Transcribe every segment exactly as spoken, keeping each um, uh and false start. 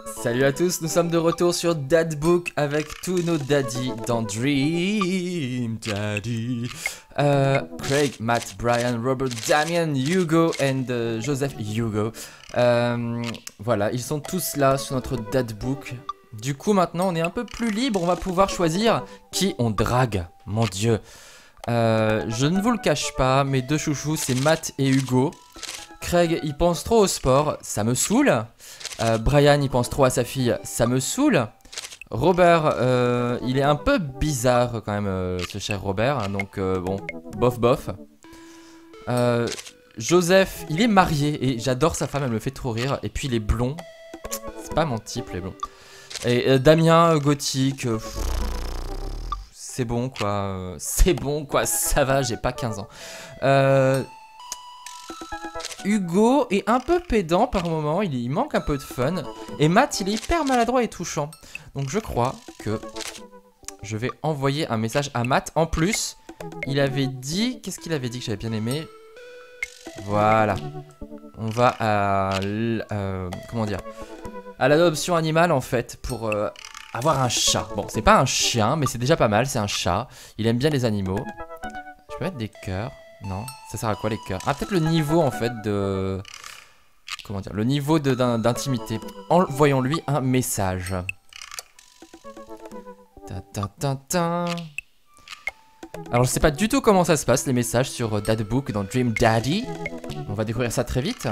Salut à tous, nous sommes de retour sur Dadbook avec tous nos daddies dans Dream Daddy. Euh, Craig, Matt, Brian, Robert, Damien, Hugo et uh, Joseph Hugo. Euh, voilà, ils sont tous là sur notre Dadbook. Du coup, maintenant, on est un peu plus libre, on va pouvoir choisir qui on drague. Mon Dieu. Euh, je ne vous le cache pas, mes deux chouchous, c'est Matt et Hugo. Craig, il pense trop au sport, ça me saoule. Euh, Brian, il pense trop à sa fille, ça me saoule. Robert, euh, il est un peu bizarre quand même, euh, ce cher Robert. Hein, donc euh, bon, bof bof. Euh, Joseph, il est marié et j'adore sa femme, elle me fait trop rire. Et puis il est blond, c'est pas mon type les blonds. Et euh, Damien, gothique, euh, c'est bon quoi, euh, c'est bon quoi, ça va, j'ai pas quinze ans. Euh... Hugo est un peu pédant par moment, il, il manque un peu de fun. Et Matt, il est hyper maladroit et touchant. Donc je crois que je vais envoyer un message à Matt. En plus, il avait dit... Qu'est-ce qu'il avait dit que j'avais bien aimé? Voilà. On va à... Euh, comment dire? À l'adoption animale en fait, pour euh, avoir un chat. Bon, c'est pas un chien, mais c'est déjà pas mal, c'est un chat. Il aime bien les animaux. Je peux mettre des cœurs. Non, ça sert à quoi les cœurs? Ah, peut-être le niveau en fait de... Comment dire? Le niveau d'intimité. Envoyons-lui un message. Ta, ta, ta, ta. Alors je sais pas du tout comment ça se passe les messages sur Dadbook dans Dream Daddy. On va découvrir ça très vite.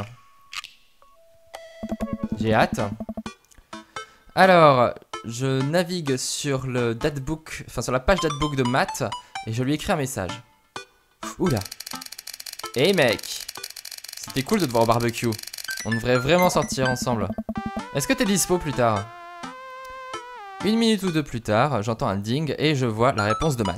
J'ai hâte. Alors, je navigue sur le Dadbook, enfin sur la page Dadbook de Matt et je lui écris un message. Oula. Hey mec, c'était cool de te voir au barbecue. On devrait vraiment sortir ensemble. Est-ce que t'es dispo plus tard? Une minute ou deux plus tard, j'entends un ding et je vois la réponse de Matt.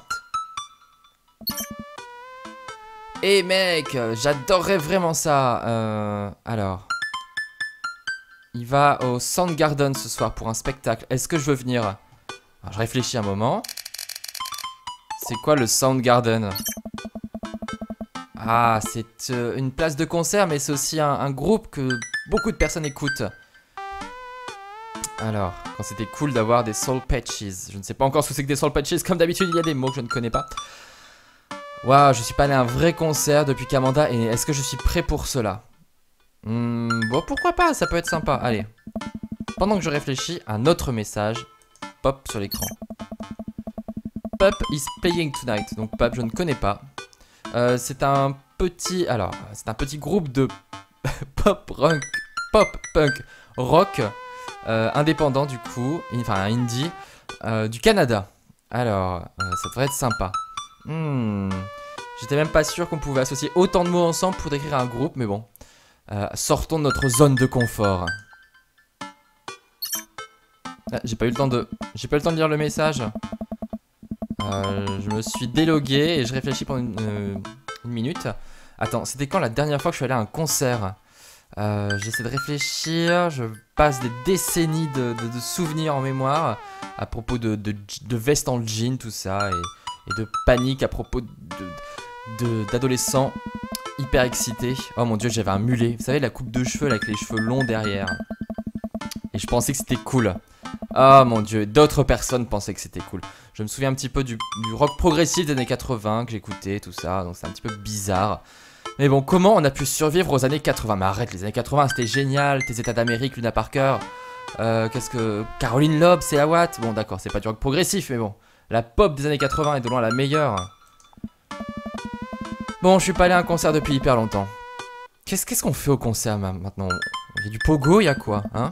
Hey mec, j'adorerais vraiment ça. Euh, alors, il va au Soundgarden ce soir pour un spectacle. Est-ce que je veux venir? Alors, je réfléchis un moment. C'est quoi le Soundgarden? Ah, c'est euh, une place de concert, mais c'est aussi un, un groupe que beaucoup de personnes écoutent. Alors, quand c'était cool d'avoir des Soul Patches. Je ne sais pas encore ce que c'est que des Soul Patches. Comme d'habitude, il y a des mots que je ne connais pas. Waouh, je suis pas allé à un vrai concert depuis qu'Amanda est née. Est-ce que je suis prêt pour cela? hmm, Bon, pourquoi pas, ça peut être sympa. Allez. Pendant que je réfléchis, un autre message pop sur l'écran. Pup is playing tonight. Donc Pup, je ne connais pas. Euh, c'est un petit, alors, c'est un petit groupe de pop punk, pop punk rock euh, indépendant du coup, enfin un indie euh, du Canada. Alors, euh, ça devrait être sympa. Hmm, j'étais même pas sûr qu'on pouvait associer autant de mots ensemble pour décrire un groupe, mais bon, euh, sortons de notre zone de confort. Ah, j'ai pas eu le temps de, j'ai pas eu le temps de lire le message. Euh, je me suis délogué et je réfléchis pendant une, euh, une minute. Attends, c'était quand la dernière fois que je suis allé à un concert? euh, J'essaie de réfléchir, je passe des décennies de, de, de souvenirs en mémoire à propos de, de, de vestes en jean, tout ça, et, et de panique à propos d'adolescents hyper excités. Oh mon dieu, j'avais un mulet, vous savez la coupe de cheveux avec les cheveux longs derrière. Et je pensais que c'était cool. Oh mon dieu, d'autres personnes pensaient que c'était cool. Je me souviens un petit peu du, du rock progressif des années quatre-vingt que j'écoutais, tout ça, donc c'est un petit peu bizarre. Mais bon, comment on a pu survivre aux années quatre-vingt? Mais arrête, les années quatre-vingt c'était génial, tes états d'Amérique, Luna Parker, euh, qu'est-ce que... Caroline Loeb, c'est à Watt. Bon d'accord, c'est pas du rock progressif, mais bon, la pop des années quatre-vingt est de loin la meilleure. Bon, je suis pas allé à un concert depuis hyper longtemps. Qu'est-ce qu'est-ce qu'on fait au concert maintenant? Il y a du pogo, il y a quoi, hein?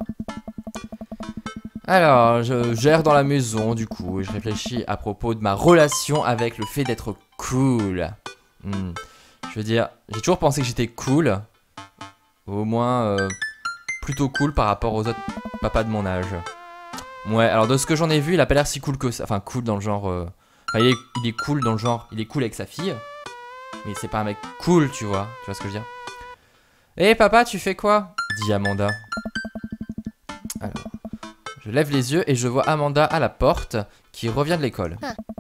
Alors, je gère dans la maison du coup et je réfléchis à propos de ma relation avec le fait d'être cool. Hmm. Je veux dire, j'ai toujours pensé que j'étais cool. Au moins, euh, plutôt cool par rapport aux autres papas de mon âge. Ouais, alors de ce que j'en ai vu, il a pas l'air si cool que ça. Enfin, cool dans le genre... Euh... Enfin, il est, il est cool dans le genre... Il est cool avec sa fille. Mais c'est pas un mec cool, tu vois. Tu vois ce que je veux dire? Hé hey, papa, tu fais quoi? Dit Amanda. Alors... Je lève les yeux et je vois Amanda à la porte qui revient de l'école.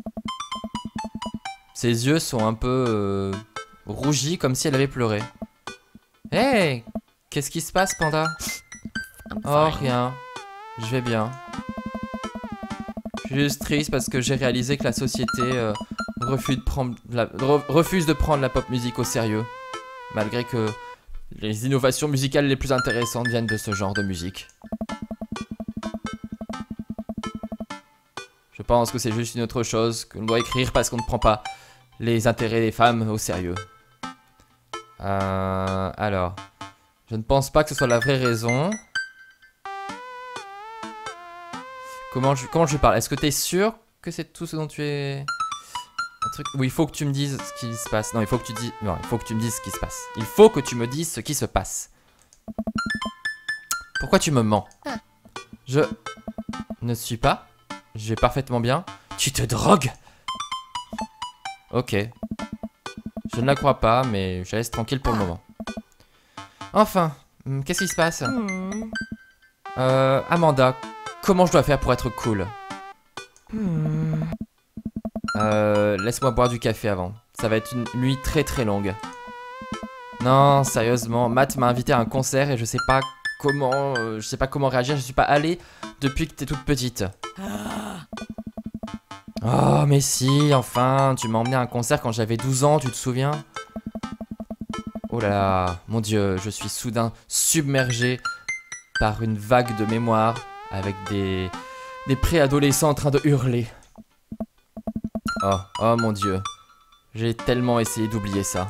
Ses yeux sont un peu euh, rougis comme si elle avait pleuré. Hé hey, qu'est-ce qui se passe, Panda? Oh, rien. Je vais bien. Je suis juste triste parce que j'ai réalisé que la société euh, refuse, de prendre la, re, refuse de prendre la pop musique au sérieux. Malgré que les innovations musicales les plus intéressantes viennent de ce genre de musique. Je pense que c'est juste une autre chose que l'on doit écrire parce qu'on ne prend pas les intérêts des femmes au sérieux. Euh, alors, je ne pense pas que ce soit la vraie raison. Comment je, comment je parle? Est-ce que tu es sûr que c'est tout ce dont tu es... Un truc où il faut que tu me dises ce qui se passe. Non, il faut que tu dis... Non, il faut que tu me dises ce qui se passe. Il faut que tu me dises ce qui se passe. Pourquoi tu me mens? Je ne suis pas. Je vais parfaitement bien. Tu te drogues? Ok. Je ne la crois pas, mais je laisse tranquille pour le moment. Enfin, qu'est-ce qui se passe? Euh, Amanda, comment je dois faire pour être cool? Euh, laisse-moi boire du café avant. Ça va être une nuit très très longue. Non, sérieusement, Matt m'a invité à un concert et je sais pas comment, euh, je sais pas comment réagir. Je suis pas allée depuis que t'es toute petite. Oh, mais si, enfin, tu m'as emmené à un concert quand j'avais douze ans, tu te souviens? Oh là là, mon Dieu, je suis soudain submergé par une vague de mémoire avec des, des préadolescents en train de hurler. Oh, oh mon Dieu, j'ai tellement essayé d'oublier ça.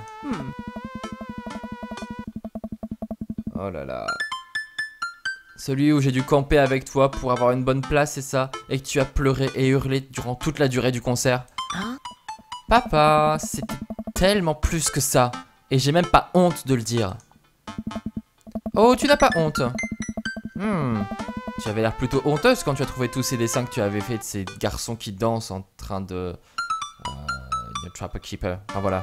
Oh là là. Celui où j'ai dû camper avec toi pour avoir une bonne place, c'est ça? Et que tu as pleuré et hurlé durant toute la durée du concert. Hein? Papa, c'était tellement plus que ça. Et j'ai même pas honte de le dire. Oh, tu n'as pas honte? Hmm. Tu avais l'air plutôt honteuse quand tu as trouvé tous ces dessins que tu avais fait de ces garçons qui dansent en train de... Euh, The Trapper Keeper. Enfin voilà.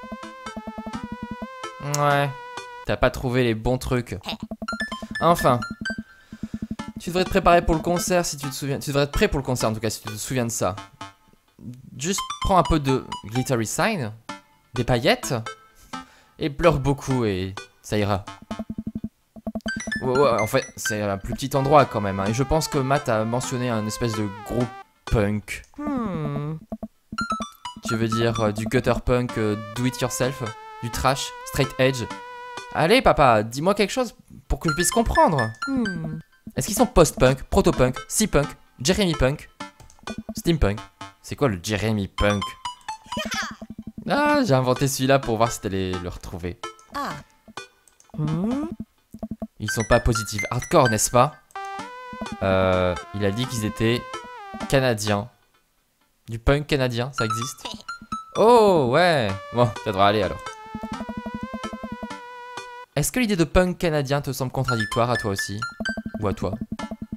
Ouais. T'as pas trouvé les bons trucs. Enfin. Tu devrais te préparer pour le concert si tu te souviens. Tu devrais être prêt pour le concert en tout cas si tu te souviens de ça. Juste prends un peu de glittery sign, des paillettes, et pleure beaucoup et ça ira. Ouais, ouais, en fait, c'est un plus petit endroit quand même. Hein, et je pense que Matt a mentionné un espèce de groupe punk. Hmm. Tu veux dire euh, du gutter punk, euh, do it yourself, du trash, straight edge. Allez papa, dis-moi quelque chose pour que je puisse comprendre. Hmm. Est-ce qu'ils sont post-punk, proto-punk, sea-punk, Jeremy punk, steampunk? C'est quoi le Jeremy punk? Ah, j'ai inventé celui-là pour voir si t'allais le retrouver. Ah. Hmm. Ils sont pas positifs hardcore, n'est-ce pas? Euh, il a dit qu'ils étaient canadiens. Du punk canadien, ça existe? Oh, ouais. Bon, ça devrait aller alors. Est-ce que l'idée de punk canadien te semble contradictoire à toi aussi? Ou à toi?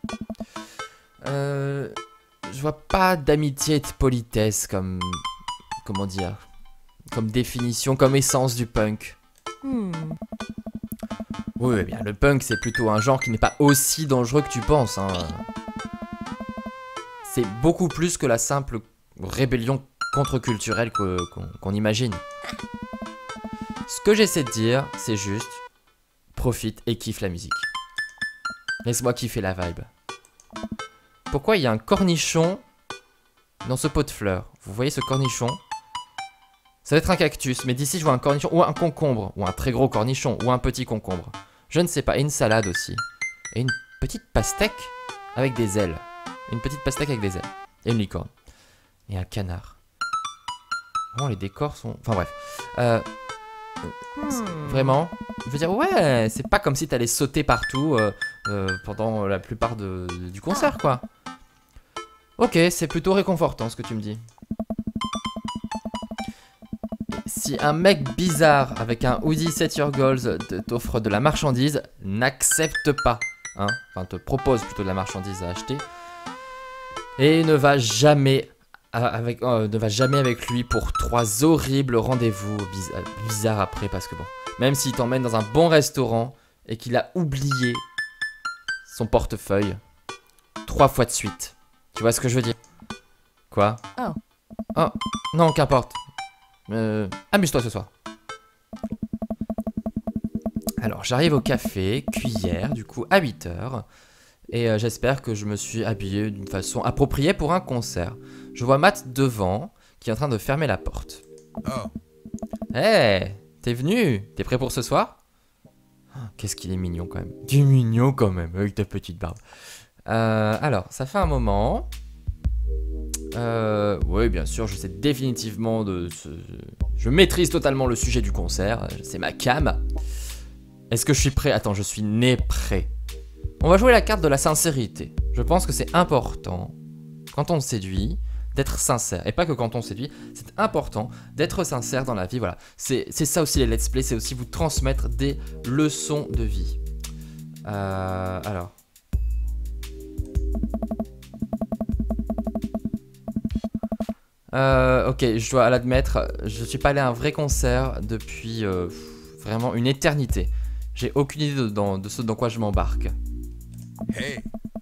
Euh... Je vois pas d'amitié et de politesse comme... Comment dire? Comme définition, comme essence du punk. Hmm. Oui, bien, le punk, c'est plutôt un genre qui n'est pas aussi dangereux que tu penses. Hein. C'est beaucoup plus que la simple rébellion contre-culturelle qu'on qu'on imagine. Ce que j'essaie de dire, c'est juste, profite et kiffe la musique. Laisse-moi kiffer la vibe. Pourquoi il y a un cornichon dans ce pot de fleurs? Vous voyez ce cornichon? Ça va être un cactus, mais d'ici je vois un cornichon, ou un concombre, ou un très gros cornichon, ou un petit concombre. Je ne sais pas, et une salade aussi. Et une petite pastèque avec des ailes. Une petite pastèque avec des ailes. Et une licorne. Et un canard. Vraiment, les décors sont... Enfin bref. Euh... Hmm. Vraiment, je veux dire, ouais, c'est pas comme si t'allais sauter partout euh, euh, pendant la plupart de, de, du concert, quoi. Ok, c'est plutôt réconfortant ce que tu me dis. Si un mec bizarre avec un hoodie Set Your Goals t'offre de la marchandise, n'accepte pas, hein, enfin te propose plutôt de la marchandise à acheter, et ne va jamais avec, euh, ne va jamais avec lui pour trois horribles rendez-vous biz bizarres après, parce que bon, même s'il t'emmène dans un bon restaurant et qu'il a oublié son portefeuille trois fois de suite, tu vois ce que je veux dire? Quoi? Oh. Oh, non, qu'importe. Euh, amuse-toi ce soir. Alors, j'arrive au café, cuillère, du coup, à huit heures. Et euh, j'espère que je me suis habillé d'une façon appropriée pour un concert. Je vois Matt devant, qui est en train de fermer la porte. Oh. Hey, t'es venu? T'es prêt pour ce soir? Qu'est-ce qu'il est mignon quand même. Tu es mignon quand même, avec ta petite barbe. Euh, alors, ça fait un moment. Euh, oui, bien sûr, je sais définitivement de ce... Je maîtrise totalement le sujet du concert, c'est ma cam. Est-ce que je suis prêt? Attends, je suis né prêt. On va jouer la carte de la sincérité. Je pense que c'est important, quand on séduit, d'être sincère. Et pas que quand on séduit, c'est important d'être sincère dans la vie, voilà. C'est ça aussi les let's play, c'est aussi vous transmettre des leçons de vie. Euh, alors... Euh, ok, je dois l'admettre, je suis pas allé à un vrai concert depuis euh, vraiment une éternité. J'ai aucune idée de, dans, de ce dans quoi je m'embarque. Hey.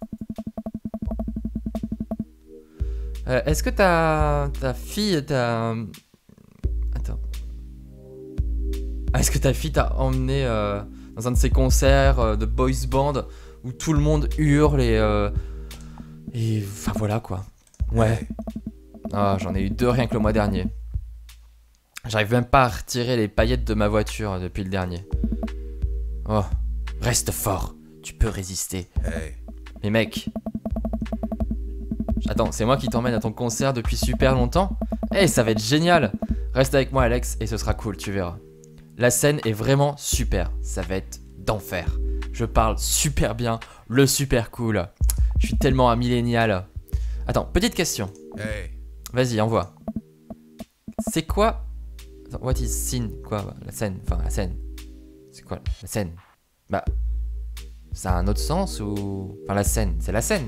Euh, Est-ce que ta, ta fille t'a... Attends. Est-ce que ta fille t'a emmené euh, dans un de ces concerts euh, de boys band où tout le monde hurle et... Euh, et... Enfin voilà quoi. Ouais. Ah, j'en ai eu deux rien que le mois dernier. J'arrive même pas à retirer les paillettes de ma voiture depuis le dernier. Oh, reste fort, tu peux résister. Hey. Mais mec... Attends, c'est moi qui t'emmène à ton concert depuis super longtemps? Eh, hey, ça va être génial! Reste avec moi Alex et ce sera cool, tu verras. La scène est vraiment super, ça va être d'enfer. Je parle super bien, le super cool. Je suis tellement un millénial. Attends, petite question. Hey. Vas-y, envoie. C'est quoi... Attends, what is scene? Quoi? La scène. Enfin, la scène. C'est quoi la scène? Bah... Ça a un autre sens ou... Enfin, la scène. C'est la scène.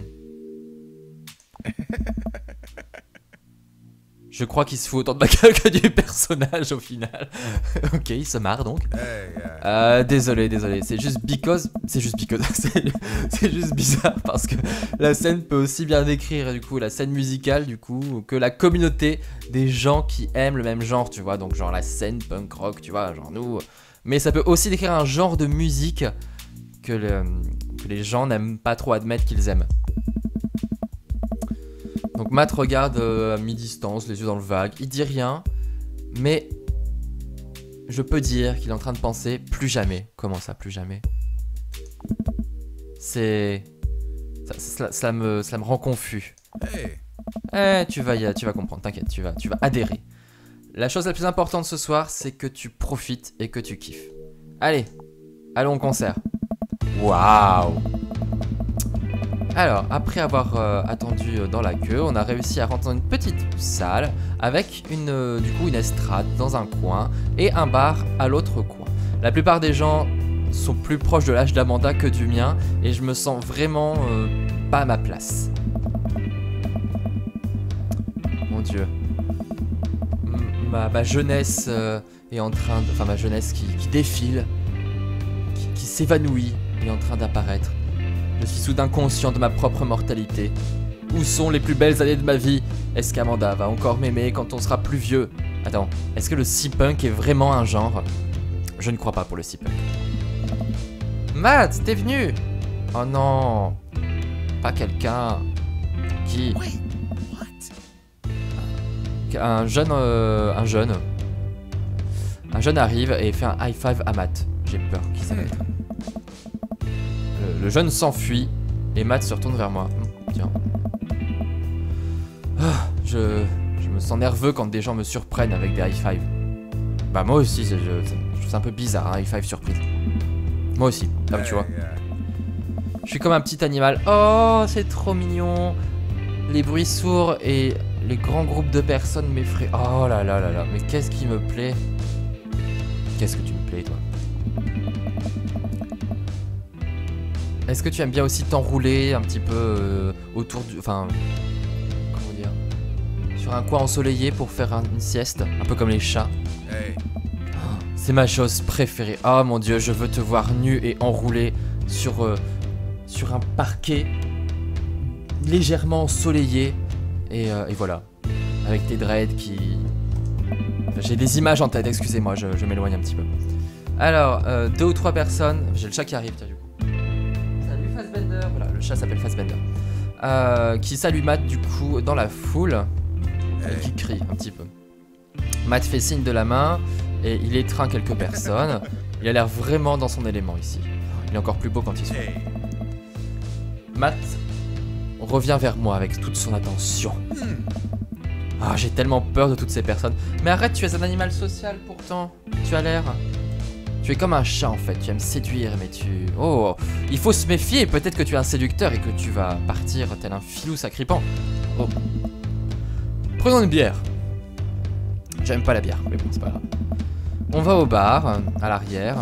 Je crois qu'il se fout autant de ma gueule que du personnage au final. Ok, il se marre donc. Hey, yeah. Euh, désolé, désolé. C'est juste because... C'est juste because... C'est juste bizarre parce que la scène peut aussi bien décrire du coup la scène musicale du coup que la communauté des gens qui aiment le même genre, tu vois. Donc genre la scène punk rock, tu vois, genre nous. Mais ça peut aussi décrire un genre de musique que, le, que les gens n'aiment pas trop admettre qu'ils aiment. Donc Matt regarde euh, à mi-distance, les yeux dans le vague. Il dit rien, mais je peux dire qu'il est en train de penser plus jamais. Comment ça, plus jamais? C'est... Ça, ça, ça, me, ça me rend confus. Hey. Eh, tu vas, y, tu vas comprendre, t'inquiète, tu vas, tu vas adhérer. La chose la plus importante ce soir, c'est que tu profites et que tu kiffes. Allez, allons au concert. Waouh! Alors, après avoir euh, attendu dans la queue, on a réussi à rentrer dans une petite salle avec une, euh, du coup une estrade dans un coin et un bar à l'autre coin. La plupart des gens sont plus proches de l'âge d'Amanda que du mien et je me sens vraiment euh, pas à ma place. Mon Dieu. M ma, ma jeunesse euh, est en train de... Enfin, ma jeunesse qui, qui défile, qui, qui s'évanouit est en train d'apparaître. Je suis soudain conscient de ma propre mortalité. Où sont les plus belles années de ma vie? Est-ce qu'Amanda va encore m'aimer quand on sera plus vieux? Attends, est-ce que le sea-punk est vraiment un genre? Je ne crois pas pour le sea-punk. Matt, t'es venu? Oh non. Pas quelqu'un qui... Un jeune... Euh, un jeune... Un jeune arrive et fait un high five à Matt. J'ai peur qui ça va être. Le jeune s'enfuit et Matt se retourne vers moi. Tiens. Ah, je, je me sens nerveux quand des gens me surprennent avec des high five. Bah moi aussi, je, je, je trouve ça un peu bizarre, un high five surprise. Moi aussi, comme tu vois. Je suis comme un petit animal. Oh, c'est trop mignon. Les bruits sourds et les grands groupes de personnes m'effraient. Oh là là là là, mais qu'est-ce qui me plaît? Qu'est-ce que tu me plais, toi? Est-ce que tu aimes bien aussi t'enrouler un petit peu euh, autour du... Enfin... Comment dire? Sur un coin ensoleillé pour faire un, une sieste, un peu comme les chats. Hey. Oh, c'est ma chose préférée. Oh mon Dieu, je veux te voir nu et enroulé sur, euh, sur un parquet légèrement ensoleillé. Et, euh, et voilà. Avec tes dreads qui... J'ai des images en tête, excusez-moi, je, je m'éloigne un petit peu. Alors, euh, deux ou trois personnes... J'ai le chat qui arrive, tiens, du coup. Salut Fassbender. Fassbender. Voilà, le chat s'appelle Fassbender. Euh, qui salue Matt du coup dans la foule. Et qui crie un petit peu. Matt fait signe de la main et il étreint quelques personnes. Il a l'air vraiment dans son élément ici. Il est encore plus beau quand il sourit. Matt revient vers moi avec toute son attention. Ah, j'ai tellement peur de toutes ces personnes. Mais arrête, tu es un animal social pourtant. Tu as l'air... Tu es comme un chat en fait, tu aimes séduire mais tu... Oh, il faut se méfier, peut-être que tu es un séducteur et que tu vas partir tel un filou sacripant. Oh. Prenons une bière. J'aime pas la bière, mais bon, c'est pas grave. On va au bar, à l'arrière,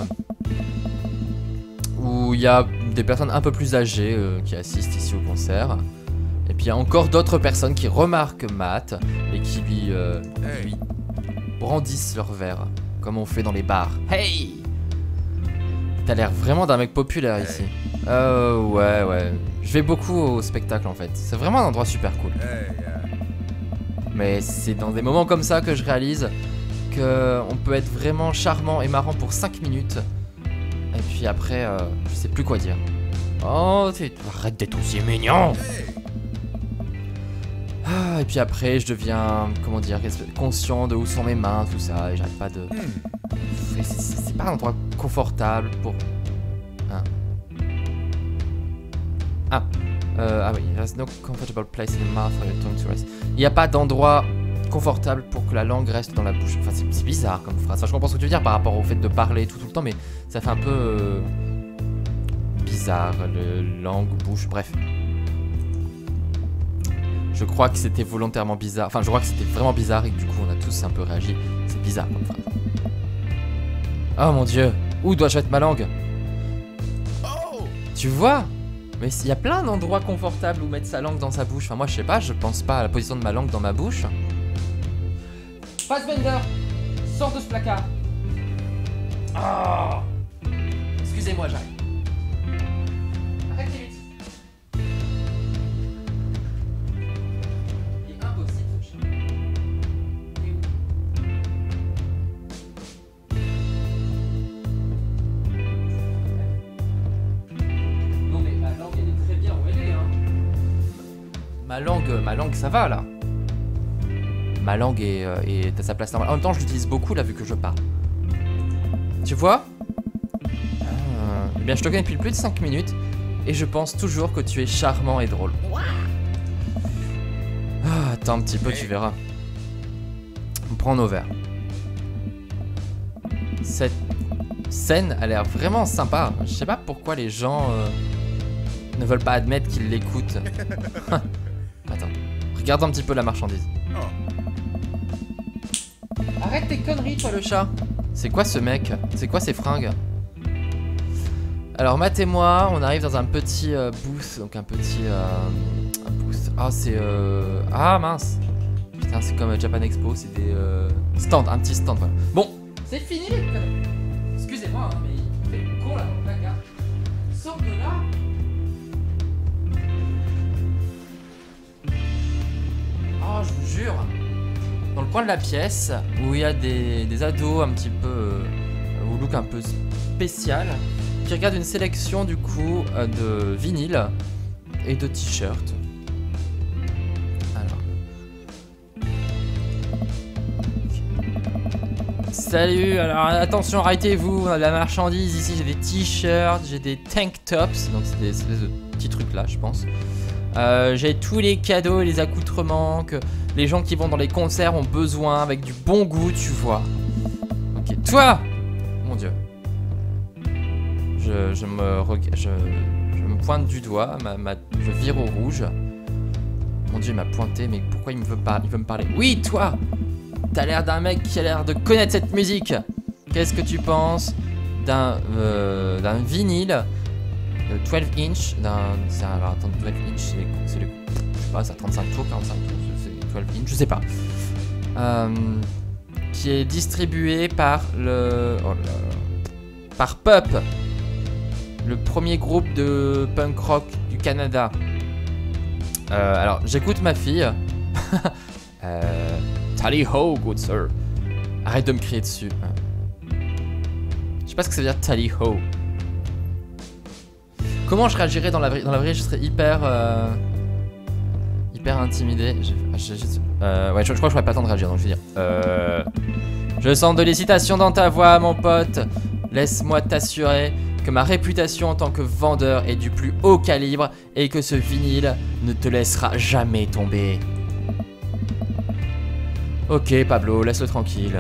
où il y a des personnes un peu plus âgées euh, qui assistent ici au concert. Et puis il y a encore d'autres personnes qui remarquent Matt et qui lui, euh, lui brandissent leur verre, comme on fait dans les bars. Hey! T'as l'air vraiment d'un mec populaire ici. Euh, ouais, ouais. Je vais beaucoup au spectacle en fait. C'est vraiment un endroit super cool. Mais c'est dans des moments comme ça que je réalise qu'on peut être vraiment charmant et marrant pour cinq minutes. Et puis après, euh, je sais plus quoi dire. Oh, arrête d'être aussi mignon! Ah, et puis après, je deviens, comment dire, conscient de où sont mes mains, tout ça, et j'arrête pas de... C'est pas un endroit confortable pour... Hein. Ah, euh, ah oui, there's no comfortable place in the mouth for your tongue to rest. Il n'y a pas d'endroit confortable pour que la langue reste dans la bouche. Enfin, c'est bizarre comme phrase. Enfin, je comprends ce que tu veux dire par rapport au fait de parler tout, tout le temps, mais ça fait un peu... Euh, bizarre, le langue, bouche, bref. Je crois que c'était volontairement bizarre. Enfin, je crois que c'était vraiment bizarre et que du coup, on a tous un peu réagi. C'est bizarre comme phrase. Oh mon dieu, où dois-je mettre ma langue? Oh, tu vois? Mais il y a plein d'endroits confortables où mettre sa langue dans sa bouche. Enfin, moi, je sais pas, je pense pas à la position de ma langue dans ma bouche. Fassbender, sors de ce placard. Oh, excusez-moi, j'arrive. Arrêtez vite. Ma langue, ma langue, ça va là. Ma langue est, euh, est à sa place normale. En même temps, je l'utilise beaucoup là vu que je parle. Tu vois? euh, Eh bien, je te connais depuis plus de cinq minutes et je pense toujours que tu es charmant et drôle. Ah, attends un petit peu, tu verras. On prend nos verres. Cette scène a l'air vraiment sympa. Je sais pas pourquoi les gens euh, ne veulent pas admettre qu'ils l'écoutent. Attends, regarde un petit peu la marchandise. Arrête tes conneries, toi le chat. C'est quoi ce mec? C'est quoi ces fringues? Alors Matt et moi, on arrive dans un petit euh, booth, donc un petit euh, un booth. Ah c'est euh... ah mince. Putain, c'est comme Japan Expo, c'est des euh, stands, un petit stand. Voilà. Bon, c'est fini les conneries. Excusez-moi, hein, mais il fait le con là dans le placard. Sors de là. Oh, je vous jure, dans le coin de la pièce, où il y a des, des ados un petit peu, euh, au look un peu spécial, qui regardent une sélection du coup euh, de vinyles et de t-shirts. Alors. Salut, alors attention, arrêtez-vous, on a de la marchandise ici, j'ai des t-shirts, j'ai des tank tops, donc c'est des espèces de petits trucs là, je pense. Euh, j'ai tous les cadeaux et les accoutrements que les gens qui vont dans les concerts ont besoin avec du bon goût, tu vois. Ok, toi! Mon dieu. Je, je, me, je, je me pointe du doigt, ma, ma, je vire au rouge. Mon dieu, il m'a pointé, mais pourquoi il me veut, pas, il veut me parler? Oui, toi! T'as l'air d'un mec qui a l'air de connaître cette musique. Qu'est-ce que tu penses d'un euh, d'un vinyle de douze inch, d'un... Alors attends, douze inch, c'est le... Je sais pas, ça trente-cinq tours, quarante-cinq tours, c'est douze inch, je sais pas. Euh, qui est distribué par le... Oh là là. Par Pup, le premier groupe de punk rock du Canada. Euh, alors, j'écoute ma fille. euh, Tally ho, good sir. Arrête de me crier dessus. Je sais pas ce que ça veut dire Tally ho. Comment je réagirais dans la vraie, dans la vraie je serais hyper... Euh, hyper intimidé. J'ai, j'ai, euh, ouais, je, je crois que je pourrais pas le temps de réagir, donc je vais dire... Euh... Je sens de l'hésitation dans ta voix, mon pote. Laisse-moi t'assurer que ma réputation en tant que vendeur est du plus haut calibre et que ce vinyle ne te laissera jamais tomber. Ok, Pablo, laisse-le tranquille.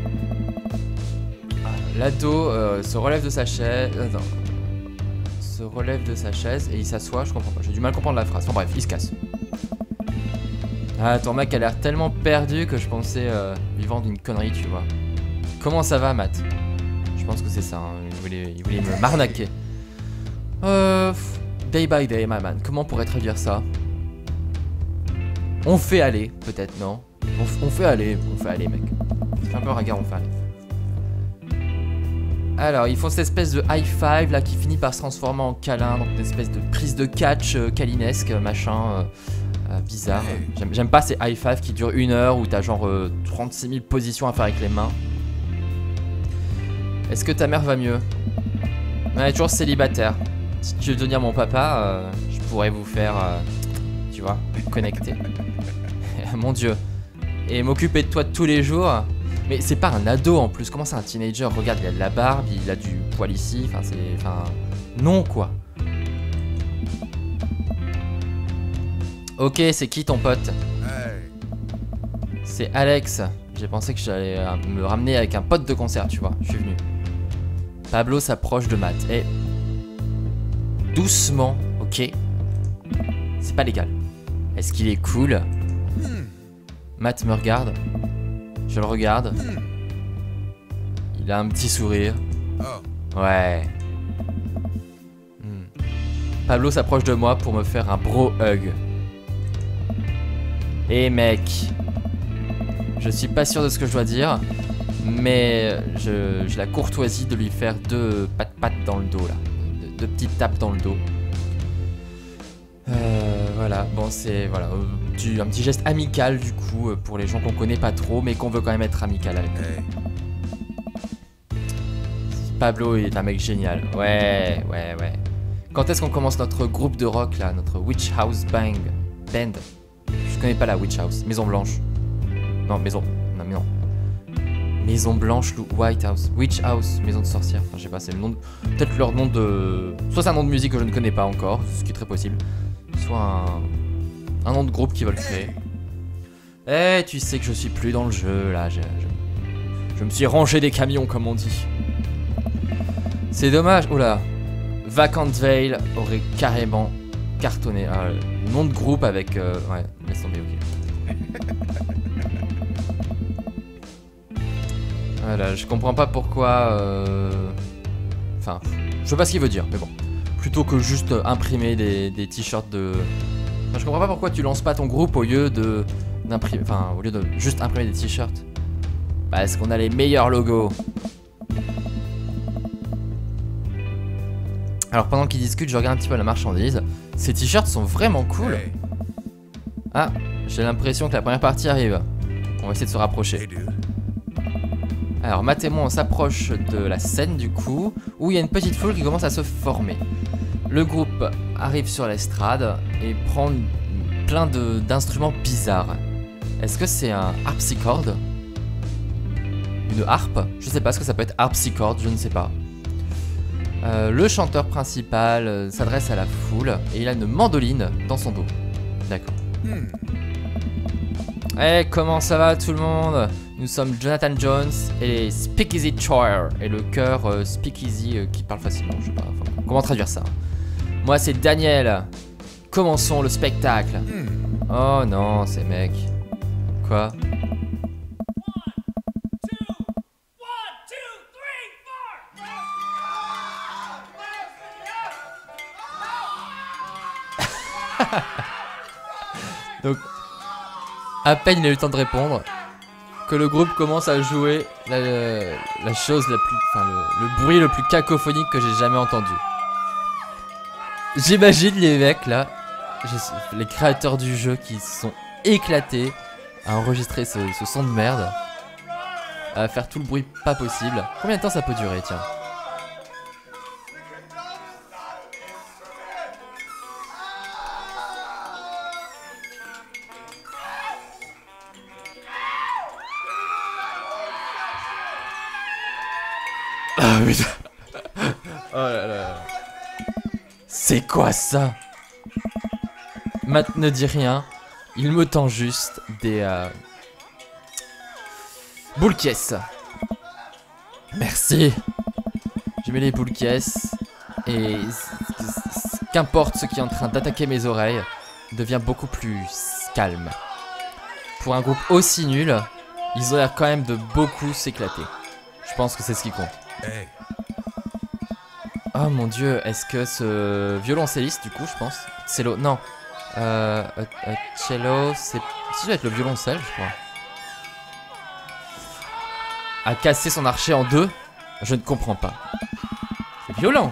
L'ado euh, se relève de sa chaise... Attends. Se relève de sa chaise et il s'assoit, je comprends pas. J'ai du mal à comprendre la phrase. Bon bref, il se casse. Ah, ton mec a l'air tellement perdu que je pensais euh, lui vendre une connerie, tu vois. Comment ça va, Matt? Je pense que c'est ça, hein. il, voulait, il voulait me m'arnaquer. Euh... Day by day, my man. Comment on pourrait traduire ça? On fait aller, peut-être, non? on, on fait aller, on fait aller, mec. C'est un peu ringard, on fait aller. Alors, ils font cette espèce de high five là qui finit par se transformer en câlin, donc une espèce de prise de catch euh, câlinesque, machin. Euh, Euh, bizarre. J'aime pas ces high five qui durent une heure où t'as genre euh, trente-six mille positions à faire avec les mains. Est-ce que ta mère va mieux? Elle est toujours célibataire. Si tu veux devenir mon papa, euh, je pourrais vous faire, euh, tu vois, connecter. Mon dieu. Et m'occuper de toi tous les jours. Mais c'est pas un ado en plus. Comment c'est un teenager? Regarde, il a de la barbe, il a du poil ici. Enfin, c'est. Enfin. Non, quoi. Ok, c'est qui ton pote? C'est Alex. J'ai pensé que j'allais euh, me ramener avec un pote de concert, tu vois. Je suis venu. Pablo s'approche de Matt. Et doucement, ok. C'est pas légal. Est-ce qu'il est cool? Matt me regarde. Je le regarde. Il a un petit sourire. Ouais. Hmm. Pablo s'approche de moi pour me faire un bro hug. Et mec, je suis pas sûr de ce que je dois dire, mais j'ai la courtoisie de lui faire deux pattes pattes dans le dos là, deux, deux petites tapes dans le dos. Euh, voilà, bon c'est voilà, du, un petit geste amical du coup pour les gens qu'on connaît pas trop, mais qu'on veut quand même être amical avec. Hey. Pablo est un mec génial. Ouais, ouais, ouais. Quand est-ce qu'on commence notre groupe de rock là, notre Witch House Bang Band? Je connais pas la Witch House. Maison Blanche. Non, maison. Non, mais non. Maison Blanche, White House. Witch House, maison de sorcière. Enfin, je sais pas, c'est le nom de... Peut-être leur nom de... Soit c'est un nom de musique que je ne connais pas encore, ce qui est très possible. Soit un, un nom de groupe qu'ils veulent créer. Eh, tu sais que je suis plus dans le jeu, là. Je, je... je me suis rangé des camions, comme on dit. C'est dommage. Oula. Vacant Veil aurait carrément cartonné. Ah, le nom de groupe avec... Euh... Ouais, laisse tomber, ok. Voilà, je comprends pas pourquoi... Euh... Enfin, je sais pas ce qu'il veut dire, mais bon. Plutôt que juste imprimer des, des t-shirts de... Enfin, je comprends pas pourquoi tu lances pas ton groupe au lieu de... d'imprimer... Enfin, au lieu de juste imprimer des t-shirts. Parce qu'on a les meilleurs logos. Alors pendant qu'ils discutent, je regarde un petit peu la marchandise. Ces t-shirts sont vraiment cool. Ah, j'ai l'impression que la première partie arrive. On va essayer de se rapprocher. Alors Matt et moi on s'approche de la scène du coup, où il y a une petite foule qui commence à se former. Le groupe arrive sur l'estrade et prend plein d'instruments bizarres. Est-ce que c'est un harpsichord? Une harpe? Je sais pas, ce que ça peut être harpsichord, je ne sais pas. Euh, le chanteur principal euh, s'adresse à la foule et il a une mandoline dans son dos. D'accord. Hmm. Eh, comment ça va tout le monde? Nous sommes Jonathan Jones et les Speakeasy Choir et le chœur euh, Speakeasy euh, qui parle facilement, je sais pas, enfin, comment traduire ça? Moi c'est Daniel. Commençons le spectacle. Hmm. Oh non, ces mecs. Quoi? Donc, à peine il a eu le temps de répondre que le groupe commence à jouer la, la chose la plus, enfin le, le bruit le plus cacophonique que j'ai jamais entendu. J'imagine les mecs là, je, les créateurs du jeu qui se sont éclatés à enregistrer ce, ce son de merde, à faire tout le bruit pas possible. Combien de temps ça peut durer, tiens? Ah putain. Oh là là. C'est quoi ça? Matt ne dit rien. Il me tend juste des... Euh... boules caisses. Merci. Je mets les boules caisses. Et qu'importe ce qui est en train d'attaquer mes oreilles devient beaucoup plus calme. Pour un groupe aussi nul, ils ont l'air quand même de beaucoup s'éclater. Je pense que c'est ce qui compte. Oh mon dieu, est-ce que ce violoncelliste du coup je pense cello, non euh, euh, euh, cello, c'est... si ça doit être le violoncelle je crois. A cassé son archer en deux. Je ne comprends pas. C'est violent.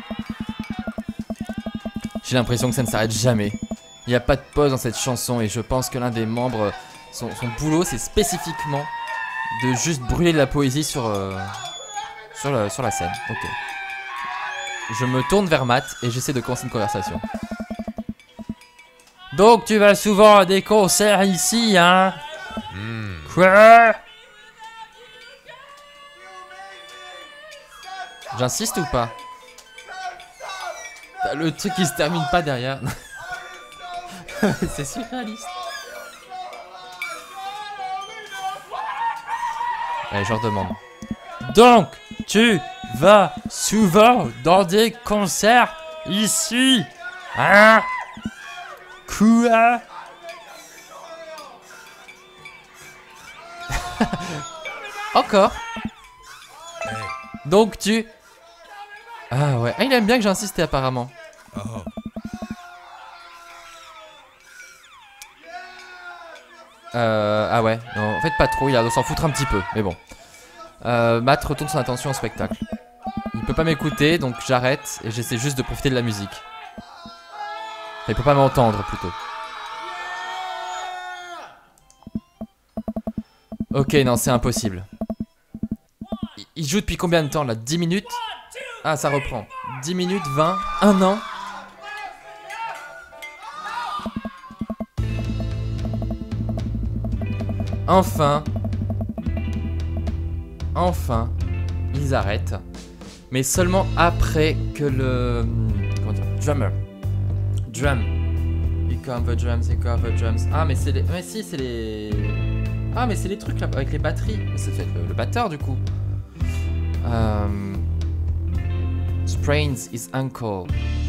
J'ai l'impression que ça ne s'arrête jamais. Il n'y a pas de pause dans cette chanson et je pense que l'un des membres, son, son boulot c'est spécifiquement de juste brûler de la poésie sur, euh, sur, le, sur la scène. Ok. Je me tourne vers Matt et j'essaie de commencer une conversation. Donc tu vas souvent à des concerts ici, hein? Mm. Quoi? J'insiste ou pas? Le truc qui se termine pas derrière. C'est surréaliste. Allez, je leur demande. Donc, tu vas souvent dans des concerts ici, hein? Quoi? Encore? Donc tu... Ah ouais, ah, il aime bien que j'insiste apparemment. Oh. Euh, ah ouais, non, en fait pas trop, il a l'air de s'en foutre un petit peu, mais bon. Euh, Matt retourne son attention au spectacle. Il peut pas m'écouter, donc j'arrête et j'essaie juste de profiter de la musique. Enfin, il peut pas m'entendre plutôt. Ok, non, c'est impossible. Il, il joue depuis combien de temps là? dix minutes? Ah, ça reprend. dix minutes, vingt, un an. Enfin. Enfin. Ils arrêtent. Mais seulement après que le... Comment dire? Drummer. Drum. Here come the drums, here come the drums. Ah, mais c'est les... Mais si, c'est les... Ah, mais c'est les trucs là, avec les batteries. C'est fait le, le batteur du coup. Euh... Sprains his ankle.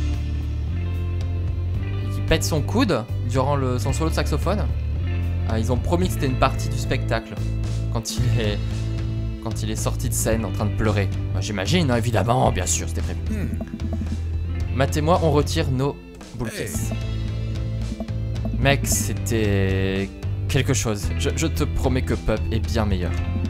Il pète son coude durant le, son solo de saxophone. Ah, ils ont promis que c'était une partie du spectacle. Quand il est, quand il est sorti de scène en train de pleurer. Bah, j'imagine, hein, évidemment, bien sûr, c'était prévu. Hmm. Matt et moi, on retire nos boules caisses. Hey. Mec, c'était quelque chose. Je, je te promets que Pup est bien meilleur.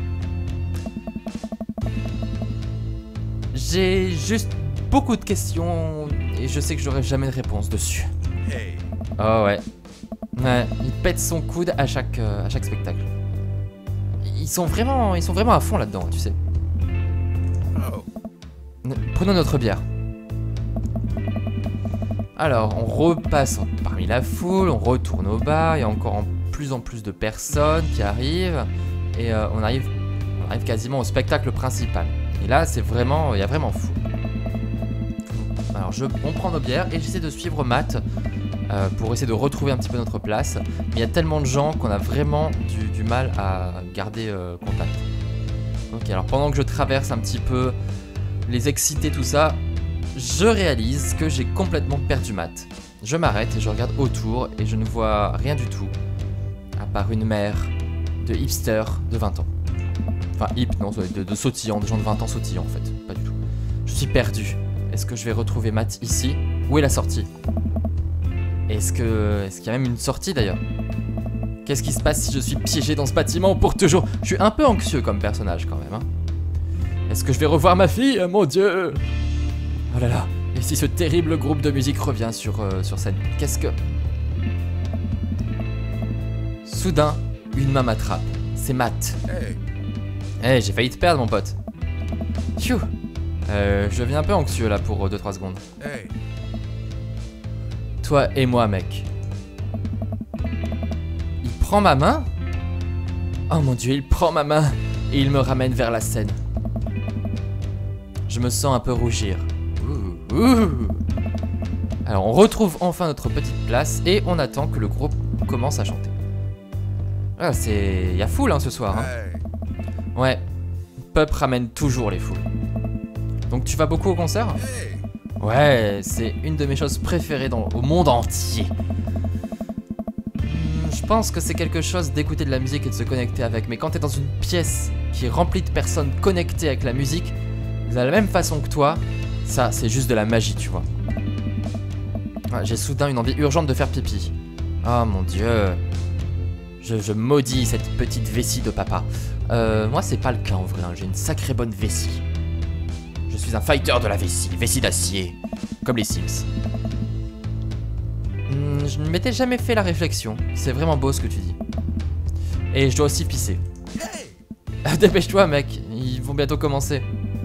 J'ai juste beaucoup de questions et je sais que j'aurai jamais de réponse dessus. Hey. Oh ouais. Ouais, il pète son coude à chaque, euh, à chaque spectacle. Ils sont vraiment, ils sont vraiment à fond là-dedans, tu sais. Oh. Prenons notre bière. Alors, on repasse parmi la foule, on retourne au bar, il y a encore en plus en plus de personnes qui arrivent et euh, on arrive, on arrive quasiment au spectacle principal. Et là, c'est vraiment, il y a vraiment fou. Alors, je, on prend nos bières et j'essaie de suivre Matt euh, pour essayer de retrouver un petit peu notre place. Mais il y a tellement de gens qu'on a vraiment du, du mal à garder euh, contact. Ok, alors pendant que je traverse un petit peu les excités, tout ça, je réalise que j'ai complètement perdu Matt. Je m'arrête et je regarde autour et je ne vois rien du tout, à part une mer de hipsters de vingt ans. Enfin, hip, non, de, de sautillants, de gens de vingt ans sautillants en fait, pas du tout. Je suis perdu. Est-ce que je vais retrouver Matt ici? Où est la sortie? Est-ce que, est-ce qu'il y a même une sortie d'ailleurs? Qu'est-ce qui se passe si je suis piégé dans ce bâtiment pour toujours? Je suis un peu anxieux comme personnage quand même, hein. Est-ce que je vais revoir ma fille? Mon Dieu! Oh là là! Et si ce terrible groupe de musique revient sur, euh, sur scène? Qu'est-ce que... Soudain, une main m'attrape. C'est Matt. Hey. Hey, j'ai failli te perdre, mon pote. Phew. Euh, je deviens un peu anxieux là pour deux trois secondes. Hey. Toi et moi, mec. Il prend ma main? Oh mon Dieu, il prend ma main et il me ramène vers la scène. Je me sens un peu rougir. Ouh, ouh. Alors, on retrouve enfin notre petite place et on attend que le groupe commence à chanter. Ah, c'est... Il y a foule hein, ce soir. Hein. Ouais. Pup ramène toujours les foules. Donc tu vas beaucoup au concert? Ouais, c'est une de mes choses préférées dans... au monde entier. Je pense que c'est quelque chose d'écouter de la musique et de se connecter avec. Mais quand t'es dans une pièce qui est remplie de personnes connectées avec la musique, de la même façon que toi, ça c'est juste de la magie, tu vois. Ouais, j'ai soudain une envie urgente de faire pipi. Oh mon dieu. Je, je maudis cette petite vessie de papa. Euh, moi c'est pas le cas en vrai, hein. J'ai une sacrée bonne vessie. Je suis un fighter de la vessie, vessie d'acier. Comme les Sims. Hmm, je ne m'étais jamais fait la réflexion. C'est vraiment beau ce que tu dis. Et je dois aussi pisser. Dépêche-toi mec, ils vont bientôt commencer.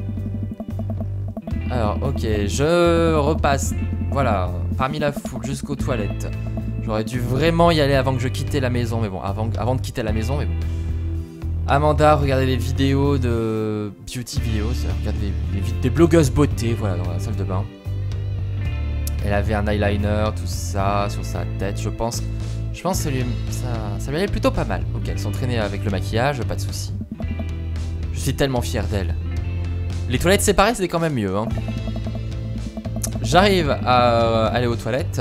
Alors ok, je repasse, voilà, parmi la foule jusqu'aux toilettes. J'aurais dû vraiment y aller avant que je quittais la maison, mais bon, avant, avant de quitter la maison, mais bon. Amanda regardait les vidéos de beauty vidéos, c'est-à-dire regarde les, les, des blogueuses beauté, voilà, dans la salle de bain. Elle avait un eyeliner, tout ça, sur sa tête, je pense. Je pense que ça lui, ça, ça lui allait plutôt pas mal. Ok, elle s'entraînait avec le maquillage, pas de soucis. Je suis tellement fier d'elle. Les toilettes séparées, c'était quand même mieux. Hein. J'arrive à aller aux toilettes.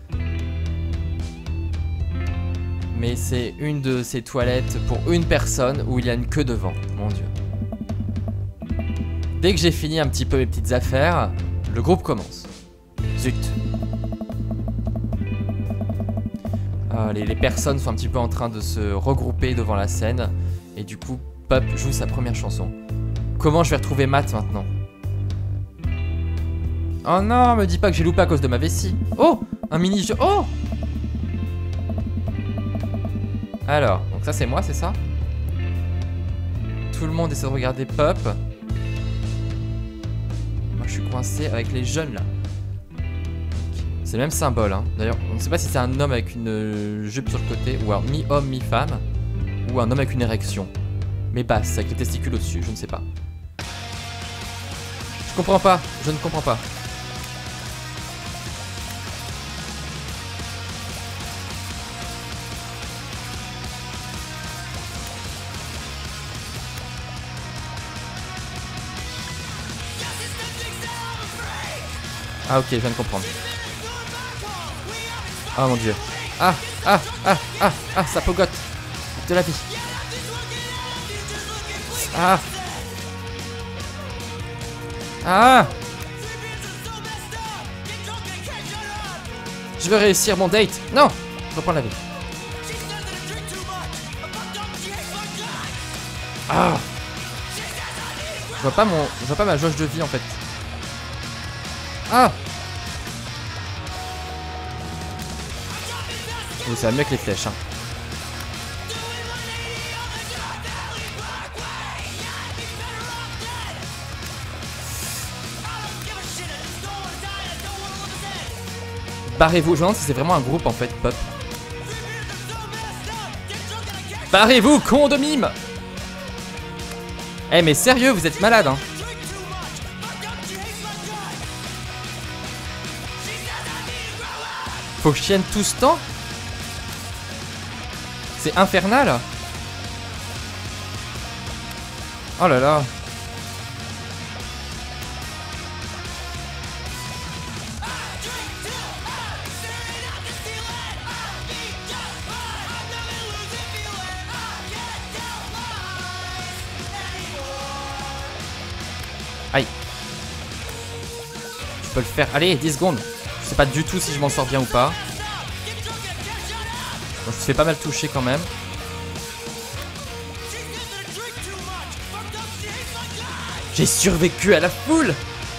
Mais c'est une de ces toilettes pour une personne où il y a une queue devant. Mon dieu. Dès que j'ai fini un petit peu mes petites affaires, le groupe commence. Zut. Euh, les, les personnes sont un petit peu en train de se regrouper devant la scène. Et du coup, Pup joue sa première chanson. Comment je vais retrouver Matt maintenant? Oh non, me dis pas que j'ai loupé à cause de ma vessie. Oh, un mini-jeu. Oh! Alors, donc ça c'est moi, c'est ça? Tout le monde essaie de regarder Pup. Moi je suis coincé avec les jeunes là. C'est le même symbole hein. D'ailleurs, on ne sait pas si c'est un homme avec une jupe sur le côté, ou un mi-homme, mi-femme, ou un homme avec une érection. Mais basse, avec les testicules au-dessus, je ne sais pas. Je comprends pas, je ne comprends pas. Ah ok, je viens de comprendre. Oh mon dieu. Ah, ah, ah, ah, ah, ça pogote. De la vie. Ah. Ah. Je veux réussir mon date. Non. Je reprends la vie. Ah. Je vois pas mon, je vois pas ma jauge de vie en fait. Ah. Oh, ça va mieux que les flèches hein. Barrez-vous, je me demande si c'est vraiment un groupe en fait, Pup. Barrez-vous, con de mime. Eh mais sérieux, vous êtes malade hein. Faut que je tienne tout ce temps. C'est infernal. Oh là là. Aïe. Je peux le faire. Allez, dix secondes. Je sais pas du tout si je m'en sors bien ou pas. Bon, je me fais pas mal toucher quand même. J'ai survécu à la foule.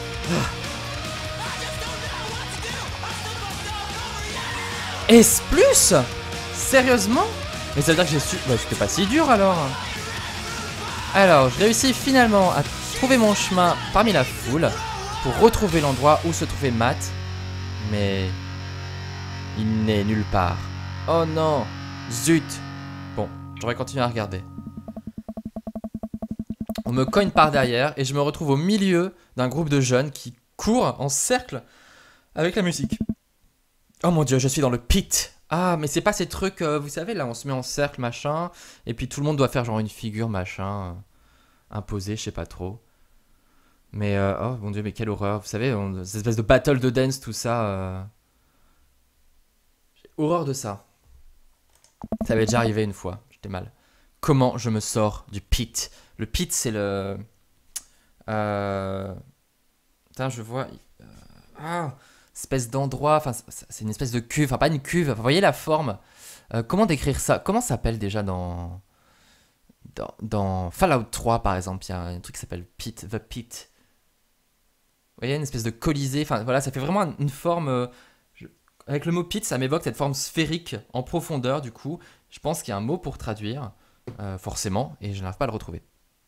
Est-ce plus? Sérieusement? Mais ça veut dire que j'ai su... Bah, c'était pas si dur alors. Alors, je réussis finalement à trouver mon chemin parmi la foule pour retrouver l'endroit où se trouvait Matt. Mais... il n'est nulle part. Oh non. Zut. Bon, j'aurais continué à regarder. On me cogne par derrière et je me retrouve au milieu d'un groupe de jeunes qui courent en cercle avec la musique. Oh mon dieu, je suis dans le pit. Ah, mais c'est pas ces trucs, euh, vous savez, là on se met en cercle, machin, et puis tout le monde doit faire genre une figure, machin, euh, imposée, je sais pas trop. Mais, euh, oh mon dieu, mais quelle horreur, vous savez, on, cette espèce de battle de dance, tout ça. Euh... J'ai horreur de ça. Ça m'est déjà arrivé une fois, j'étais mal. Comment je me sors du pit? Le pit, c'est le... Euh... Putain, je vois... Euh... Ah, espèce d'endroit, enfin, c'est une espèce de cuve, enfin pas une cuve, enfin, vous voyez la forme. Euh, comment décrire ça? Comment ça s'appelle déjà dans... dans... Dans Fallout trois, par exemple, il y a un truc qui s'appelle Pit, The Pit. Vous voyez, une espèce de colisée, enfin voilà, ça fait vraiment une forme... Euh... Je... Avec le mot pit, ça m'évoque cette forme sphérique en profondeur, du coup. Je pense qu'il y a un mot pour traduire, euh, forcément, et je n'arrive pas à le retrouver.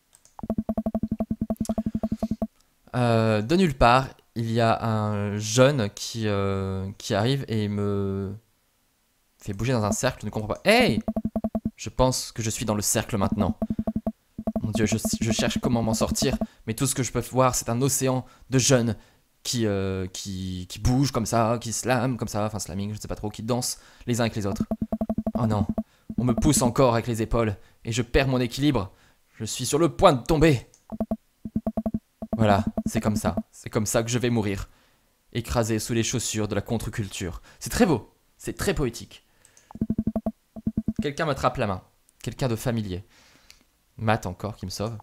Euh, de nulle part, il y a un jeune qui, euh, qui arrive et me fait bouger dans un cercle, je ne comprends pas. Hey! Je pense que je suis dans le cercle maintenant. Mon dieu, je, je cherche comment m'en sortir, mais tout ce que je peux voir, c'est un océan de jeunes qui, euh, qui, qui bougent comme ça, qui slament comme ça, enfin slamming, je ne sais pas trop, qui dansent les uns avec les autres. Oh non, on me pousse encore avec les épaules et je perds mon équilibre. Je suis sur le point de tomber. Voilà, c'est comme ça. C'est comme ça que je vais mourir. Écrasé sous les chaussures de la contre-culture. C'est très beau. C'est très poétique. Quelqu'un m'attrape la main. Quelqu'un de familier. Matt encore qui me sauve.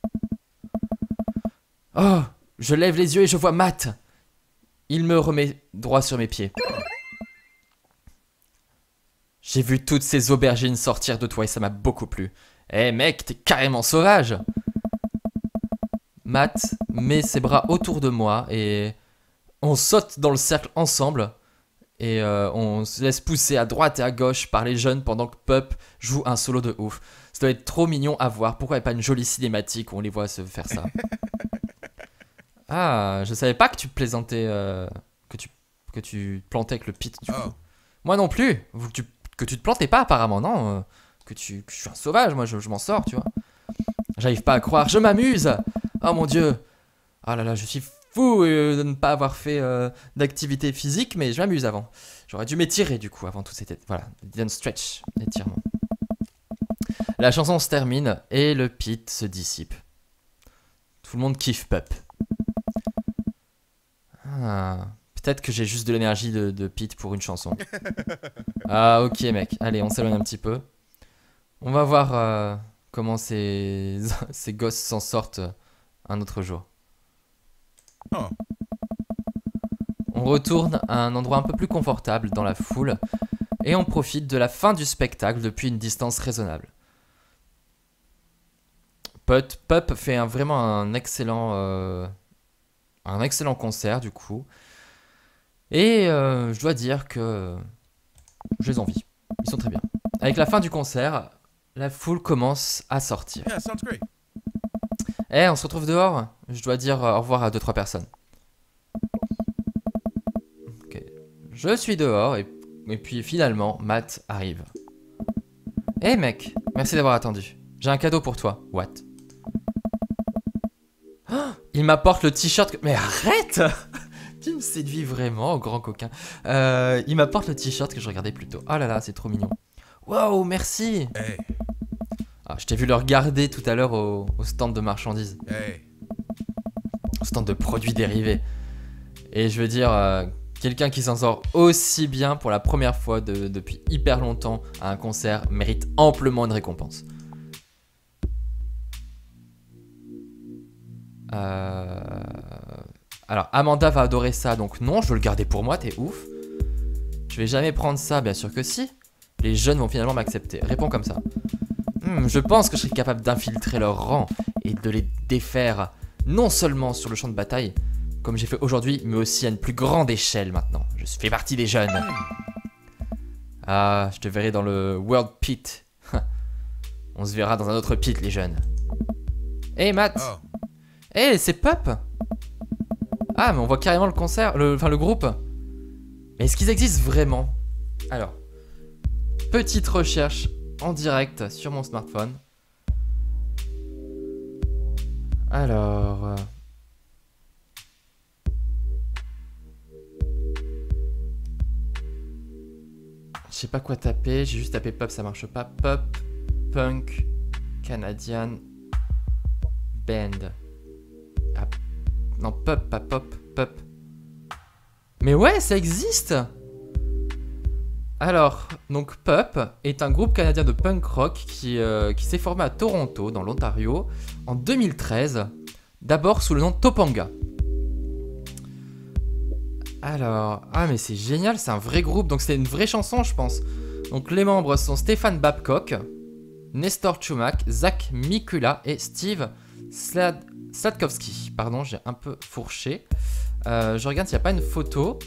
Oh, je lève les yeux et je vois Matt. Il me remet droit sur mes pieds. J'ai vu toutes ces aubergines sortir de toi et ça m'a beaucoup plu. Eh hey mec, t'es carrément sauvage. Matt met ses bras autour de moi et on saute dans le cercle ensemble et euh, on se laisse pousser à droite et à gauche par les jeunes pendant que Pup joue un solo de ouf. Ça doit être trop mignon à voir. Pourquoi il n'y a pas une jolie cinématique où on les voit se faire ça? Ah, je savais pas que tu plaisantais, euh, que, tu, que tu plantais avec le pit du coup. Moi non plus, que tu, que tu te plantais pas apparemment, non euh, que, tu, que je suis un sauvage, moi je, je m'en sors, tu vois. J'arrive pas à croire, je m'amuse. Oh mon dieu. Oh là là, je suis fou euh, de ne pas avoir fait euh, d'activité physique, mais je m'amuse avant. J'aurais dû m'étirer du coup avant tout c'était... Voilà, didn't stretch, l'étirement. La chanson se termine et le pit se dissipe. Tout le monde kiffe Pup. Ah, peut-être que j'ai juste de l'énergie de, de pit pour une chanson. Ah ok mec, allez on s'éloigne un petit peu. On va voir euh, comment ces, ces gosses s'en sortent un autre jour. Oh. On retourne à un endroit un peu plus confortable dans la foule et on profite de la fin du spectacle depuis une distance raisonnable. Pup, Pup fait un, vraiment un excellent, euh, un excellent concert du coup. Et euh, je dois dire que je les envie. Ils sont très bien. Avec la fin du concert, la foule commence à sortir. Yeah, sounds great. Eh, on se retrouve dehors. Je dois dire au revoir à deux trois personnes. Okay. Je suis dehors et, et puis finalement, Matt arrive. Eh hey, mec, merci d'avoir attendu. J'ai un cadeau pour toi. What? Oh, il m'apporte le t-shirt que... Mais arrête! Tu me séduis vraiment, grand coquin. Euh, il m'apporte le t-shirt que je regardais plus tôt. Oh là là, c'est trop mignon. Wow, merci! Hey. Ah, je t'ai vu le regarder tout à l'heure au, au stand de marchandises. Hey. Au stand de produits dérivés. Et je veux dire, euh, quelqu'un qui s'en sort aussi bien pour la première fois de, depuis hyper longtemps à un concert mérite amplement une récompense. Euh... Alors, Amanda va adorer ça, donc non, je veux le garder pour moi, t'es ouf. Je vais jamais prendre ça, bien sûr que si. Les jeunes vont finalement m'accepter. Réponds comme ça. Hmm, je pense que je serai capable d'infiltrer leurs rangs et de les défaire, non seulement sur le champ de bataille, comme j'ai fait aujourd'hui, mais aussi à une plus grande échelle maintenant. Je fais partie des jeunes. Ah, je te verrai dans le World Pit. On se verra dans un autre pit, les jeunes. Hey Matt. Oh. Hey, c'est Pup. Ah, mais on voit carrément le concert, le, enfin le groupe. Mais est-ce qu'ils existent vraiment? Alors, petite recherche en direct sur mon smartphone. Alors... euh, Je sais pas quoi taper, j'ai juste tapé pop, ça marche pas. Pop, punk, Canadian, band. Ah, non, pop, pas pop, pop. Mais ouais, ça existe! Alors, donc Pup est un groupe canadien de punk rock qui, euh, qui s'est formé à Toronto, dans l'Ontario, en deux mille treize, d'abord sous le nom de Topanga. Alors, ah mais c'est génial, c'est un vrai groupe, donc c'est une vraie chanson je pense. Donc les membres sont Stéphane Babcock, Nestor Chumak, Zach Mikula et Steve Slad Sladkowski. Pardon, j'ai un peu fourché. Euh, je regarde s'il n'y a pas une photo.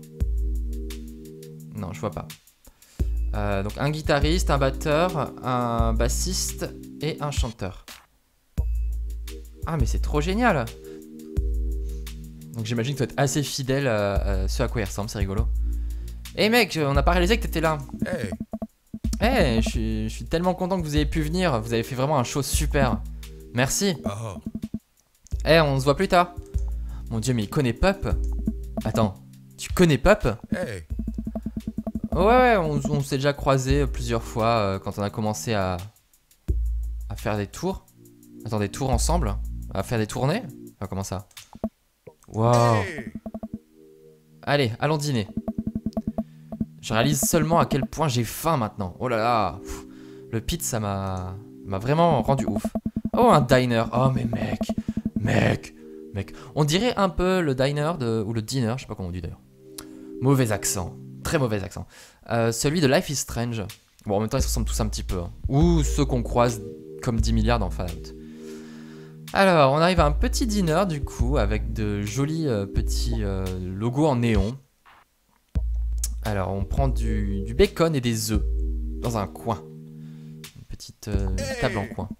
Non, je vois pas. Euh, donc un guitariste, un batteur, un bassiste et un chanteur. Ah mais c'est trop génial. Donc j'imagine que tu dois être assez fidèle à, à ce à quoi il ressemble, c'est rigolo. Eh hey mec, on n'a pas réalisé que t'étais là. Hey. Eh, hey, je suis, je suis tellement content que vous ayez pu venir. Vous avez fait vraiment un show super. Merci. Oh. Eh, hey, on se voit plus tard. Mon dieu, mais il connaît Pup. Attends, tu connais Pup? Hey. Ouais, ouais, on, on s'est déjà croisés plusieurs fois euh, quand on a commencé à, à faire des tours. Attends, des tours ensemble? À faire des tournées? Enfin, comment ça? Waouh. Hey. Allez, allons dîner. Je réalise seulement à quel point j'ai faim maintenant. Oh là là. Pff, le pit, ça m'a m'a vraiment rendu ouf. Oh, un diner. Oh, mais mec. Mec. Mec. On dirait un peu le diner de... ou le dinner, je sais pas comment on dit d'ailleurs. Mauvais accent. Très mauvais accent. Euh, celui de Life is Strange. Bon, en même temps, ils se ressemblent tous un petit peu. Hein. Ou ceux qu'on croise comme dix milliards dans Fallout. Alors, on arrive à un petit dîner du coup, avec de jolis euh, petits euh, logos en néon. Alors, on prend du, du bacon et des œufs dans un coin. Une petite euh, table en coin.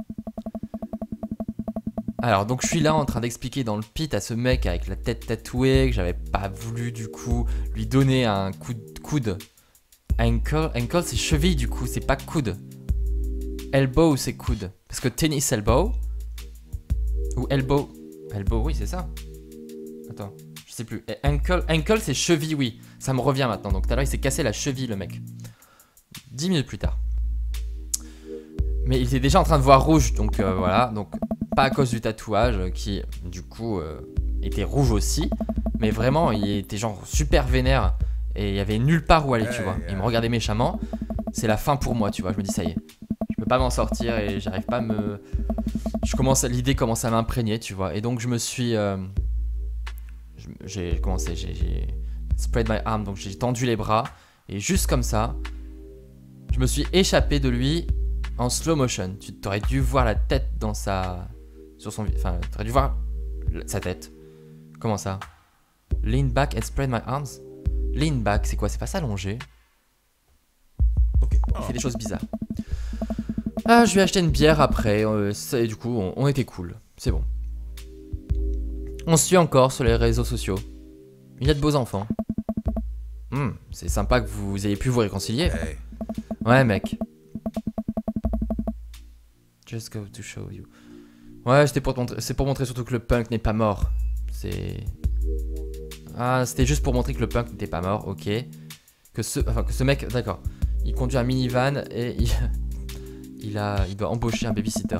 Alors, donc je suis là en train d'expliquer dans le pit à ce mec avec la tête tatouée que j'avais pas voulu du coup lui donner un coup de coude. Ankle, ankle c'est cheville du coup, c'est pas coude. Elbow c'est coude. Parce que tennis elbow... Ou elbow. Elbow, oui, c'est ça. Attends, je sais plus. Et ankle, ankle c'est cheville, oui. Ça me revient maintenant. Donc tout à l'heure, il s'est cassé la cheville, le mec. Dix minutes plus tard. Mais il était déjà en train de voir rouge. Donc euh, voilà. Donc pas à cause du tatouage qui, du coup, euh, était rouge aussi. Mais vraiment, il était genre super vénère. Et il y avait nulle part où aller, tu vois. Il me regardait méchamment. C'est la fin pour moi, tu vois. Je me dis, ça y est. Je peux pas m'en sortir et j'arrive pas à me... Je commence à... L'idée commence à m'imprégner, tu vois. Et donc, je me suis... Euh... J'ai commencé... J'ai spread my arm. Donc, j'ai tendu les bras. Et juste comme ça, je me suis échappé de lui en slow motion. Tu aurais dû voir la tête dans sa... Sur son... Enfin, tu aurais dû voir sa tête. Comment ça? Lean back and spread my arms. Lean back, c'est quoi? C'est pas s'allonger. Okay. Oh. Il fait des choses bizarres. Ah, je lui ai acheté une bière après. Euh, ça, et du coup, on, on était cool. C'est bon. On se suit encore sur les réseaux sociaux. Il y a de beaux enfants. Hmm, c'est sympa que vous ayez pu vous réconcilier. Hey. Ouais, mec. Just go to show you. Ouais, c'était pour te montrer. C'est pour montrer surtout que le punk n'est pas mort. C'est. Ah, c'était juste pour montrer que le punk n'était pas mort, ok. Que ce, enfin, que ce mec, d'accord. Il conduit un minivan et il, il, a, il doit embaucher un babysitter.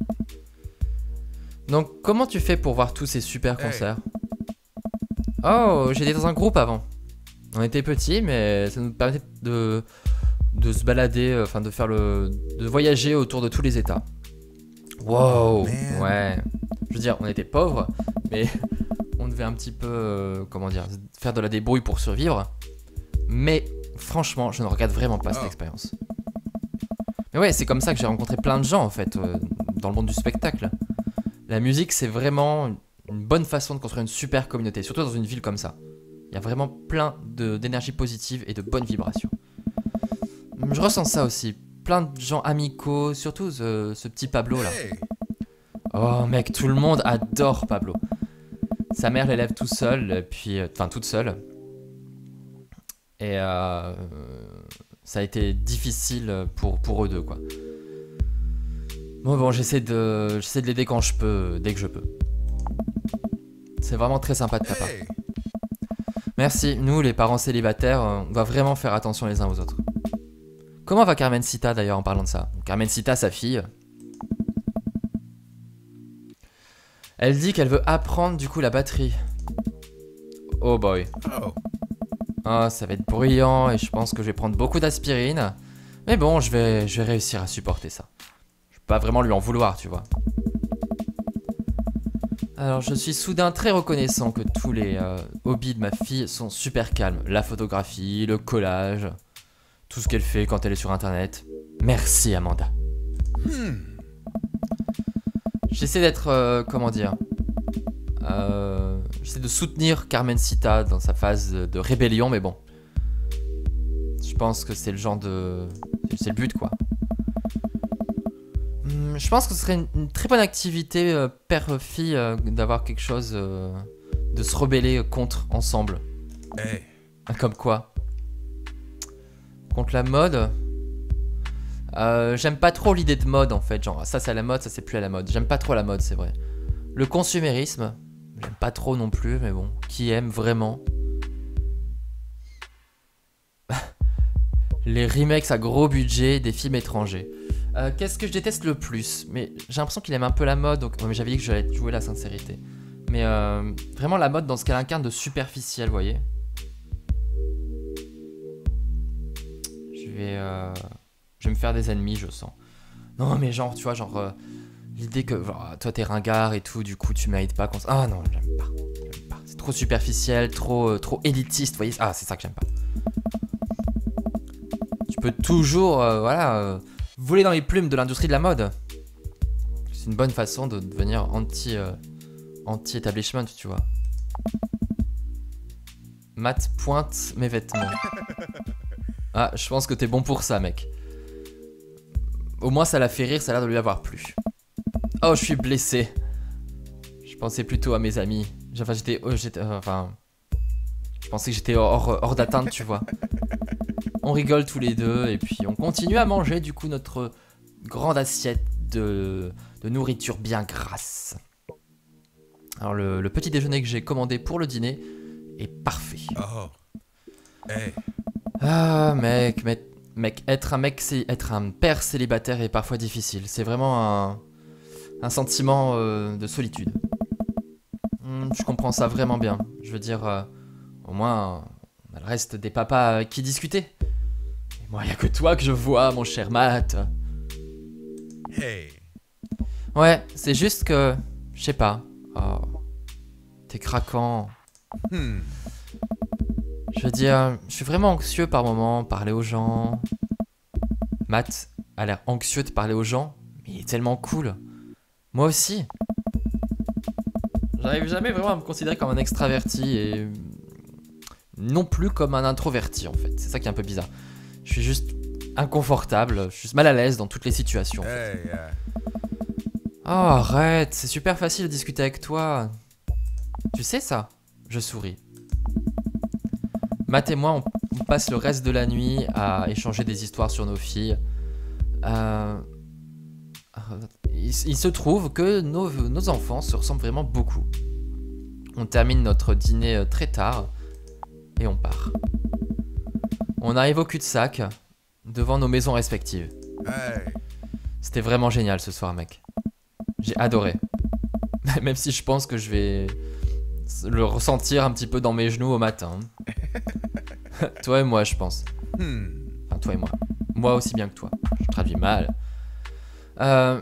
Donc, comment tu fais pour voir tous ces super concerts? Oh, j'étais dans un groupe avant. On était petits, mais ça nous permettait de, de se balader, enfin de faire le, de voyager autour de tous les États. Wow, Man. ouais. Je veux dire, on était pauvres, mais on devait un petit peu, euh, comment dire, faire de la débrouille pour survivre. Mais franchement, je ne regrette vraiment pas cette Oh. expérience. Mais ouais, c'est comme ça que j'ai rencontré plein de gens en fait, euh, dans le monde du spectacle. La musique, c'est vraiment une bonne façon de construire une super communauté, surtout dans une ville comme ça. Il y a vraiment plein de- d'énergie positive et de bonnes vibrations. Je ressens ça aussi. Plein de gens amicaux, surtout ce, ce petit Pablo là. Hey. Oh mec, tout le monde adore Pablo. Sa mère l'élève tout seul, puis, enfin toute seule. Et euh, ça a été difficile pour, pour eux deux quoi. Bon, bon, j'essaie de, j'essaie de l'aider quand je peux, dès que je peux. C'est vraiment très sympa de ta part. Hey. Merci, nous les parents célibataires, on doit vraiment faire attention les uns aux autres. Comment va Carmencita d'ailleurs en parlant de ça? Carmencita, sa fille. Elle dit qu'elle veut apprendre du coup la batterie. Oh boy. Oh. Ah, ça va être bruyant et je pense que je vais prendre beaucoup d'aspirine. Mais bon, je vais, je vais réussir à supporter ça. Je peux pas vraiment lui en vouloir, tu vois. Alors, je suis soudain très reconnaissant que tous les euh, hobbies de ma fille sont super calmes. La photographie, le collage, tout ce qu'elle fait quand elle est sur internet. Merci Amanda. Hmm. J'essaie d'être, euh, comment dire, euh, j'essaie de soutenir Carmencita dans sa phase de, de rébellion, mais bon. Je pense que c'est le genre de... c'est le but, quoi. Hum, je pense que ce serait une, une très bonne activité euh, père-fille euh, d'avoir quelque chose, euh, de se rebeller contre ensemble. Hey. Comme quoi? Contre la mode. Euh, j'aime pas trop l'idée de mode en fait, genre ça c'est à la mode, ça c'est plus à la mode. J'aime pas trop la mode, c'est vrai. Le consumérisme, j'aime pas trop non plus, mais bon, qui aime vraiment? Les remakes à gros budget des films étrangers. Euh, Qu'est-ce que je déteste le plus? Mais j'ai l'impression qu'il aime un peu la mode, donc ouais, mais j'avais dit que j'allais jouer la sincérité. Mais euh, vraiment la mode dans ce qu'elle incarne de superficiel, vous voyez. Je vais, euh, je vais me faire des ennemis, je sens. Non mais genre, tu vois, genre euh, l'idée que genre, toi t'es ringard et tout, du coup tu mérites pas qu'on... Ah non, j'aime pas, j'aime pas. C'est trop superficiel, trop, euh, trop élitiste, vous voyez. Ah, c'est ça que j'aime pas. Tu peux toujours, euh, voilà, euh, voler dans les plumes de l'industrie de la mode. C'est une bonne façon de devenir anti, euh, anti-establishment, tu vois. Matt pointe mes vêtements. Ah, je pense que t'es bon pour ça, mec. Au moins, ça l'a fait rire, ça a l'air de lui avoir plu. Oh, je suis blessé. Je pensais plutôt à mes amis. Enfin, j'étais... Oh, j'étais euh, enfin... Je pensais que j'étais hors, hors d'atteinte, tu vois. On rigole tous les deux, et puis on continue à manger, du coup, notre grande assiette de, de nourriture bien grasse. Alors, le, le petit déjeuner que j'ai commandé pour le dîner est parfait. Oh. Hey. Ah, mec, mec, mec, être un mec, c'est être un père célibataire est parfois difficile. C'est vraiment un, un sentiment euh, de solitude. Hmm, je comprends ça vraiment bien. Je veux dire, euh, au moins, on a le reste des papas avec qui discuter. Et moi, y a que toi que je vois, mon cher Matt. Hey. Ouais, c'est juste que, je sais pas. Oh, t'es craquant. Hmm. Je veux dire, je suis vraiment anxieux par moment, parler aux gens. Matt a l'air anxieux de parler aux gens, mais il est tellement cool. Moi aussi. J'arrive jamais vraiment à me considérer comme un extraverti et non plus comme un introverti en fait. C'est ça qui est un peu bizarre. Je suis juste inconfortable, je suis juste mal à l'aise dans toutes les situations. Hey. Yeah. Oh arrête, c'est super facile de discuter avec toi. Tu sais ça? Je souris. Matt et moi, on, on passe le reste de la nuit à échanger des histoires sur nos filles. Euh, il, il se trouve que nos, nos enfants se ressemblent vraiment beaucoup. On termine notre dîner très tard et on part. On arrive au cul-de-sac devant nos maisons respectives. Hey. C'était vraiment génial ce soir, mec. J'ai adoré. Même si je pense que je vais le ressentir un petit peu dans mes genoux au matin. Toi et moi, je pense. Hmm. Enfin, toi et moi. Moi aussi bien que toi. Je traduis mal. Euh,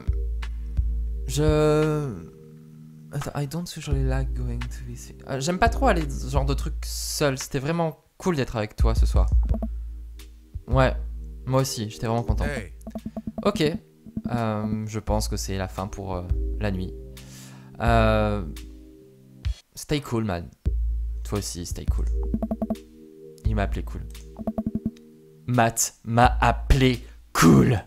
je... I don't usually like going to this... Euh, J'aime pas trop aller ce genre de truc seul. C'était vraiment cool d'être avec toi ce soir. Ouais, moi aussi. J'étais vraiment content. Hey. Ok. Euh, je pense que c'est la fin pour euh, la nuit. Euh, stay cool, man. Toi aussi, stay cool. Il m'a appelé cool. Matt m'a appelé cool.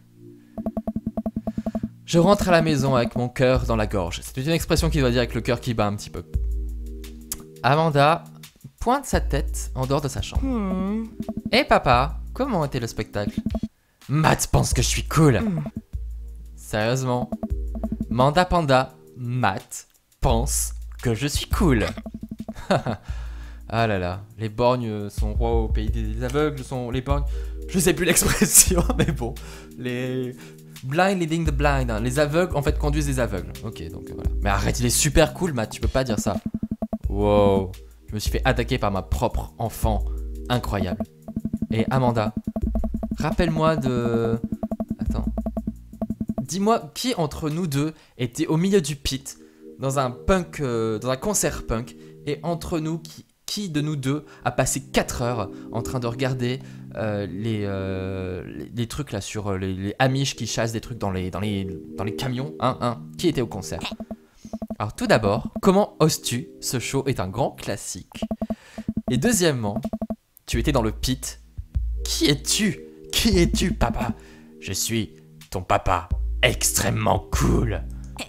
Je rentre à la maison avec mon cœur dans la gorge. C'est une expression qui doit dire avec le cœur qui bat un petit peu. Amanda pointe sa tête en dehors de sa chambre. Hmm. Hé hey, papa, comment était le spectacle? Matt pense que je suis cool. Hmm. Sérieusement. Manda Panda, Matt, pense que je suis cool. Ah là là, les borgnes sont rois au pays des aveugles, sont les borgnes... Je sais plus l'expression, mais bon. Les... Blind leading the blind, hein. Les aveugles en fait conduisent les aveugles. Ok, donc euh, voilà. Mais arrête, il est super cool, Matt, tu peux pas dire ça. Wow, je me suis fait attaquer par ma propre enfant. Incroyable. Et Amanda, rappelle-moi de... Attends. Dis-moi qui entre nous deux était au milieu du pit, dans un punk, euh, dans un concert punk, et entre nous, qui, qui de nous deux a passé quatre heures en train de regarder euh, les, euh, les, les trucs là sur les, les Amish qui chassent des trucs dans les, dans les, dans les camions, hein, hein, qui était au concert? Alors tout d'abord, comment oses-tu? Ce show est un grand classique. Et deuxièmement, tu étais dans le pit. Qui es-tu? Qui es-tu, papa? Je suis ton papa, extrêmement cool.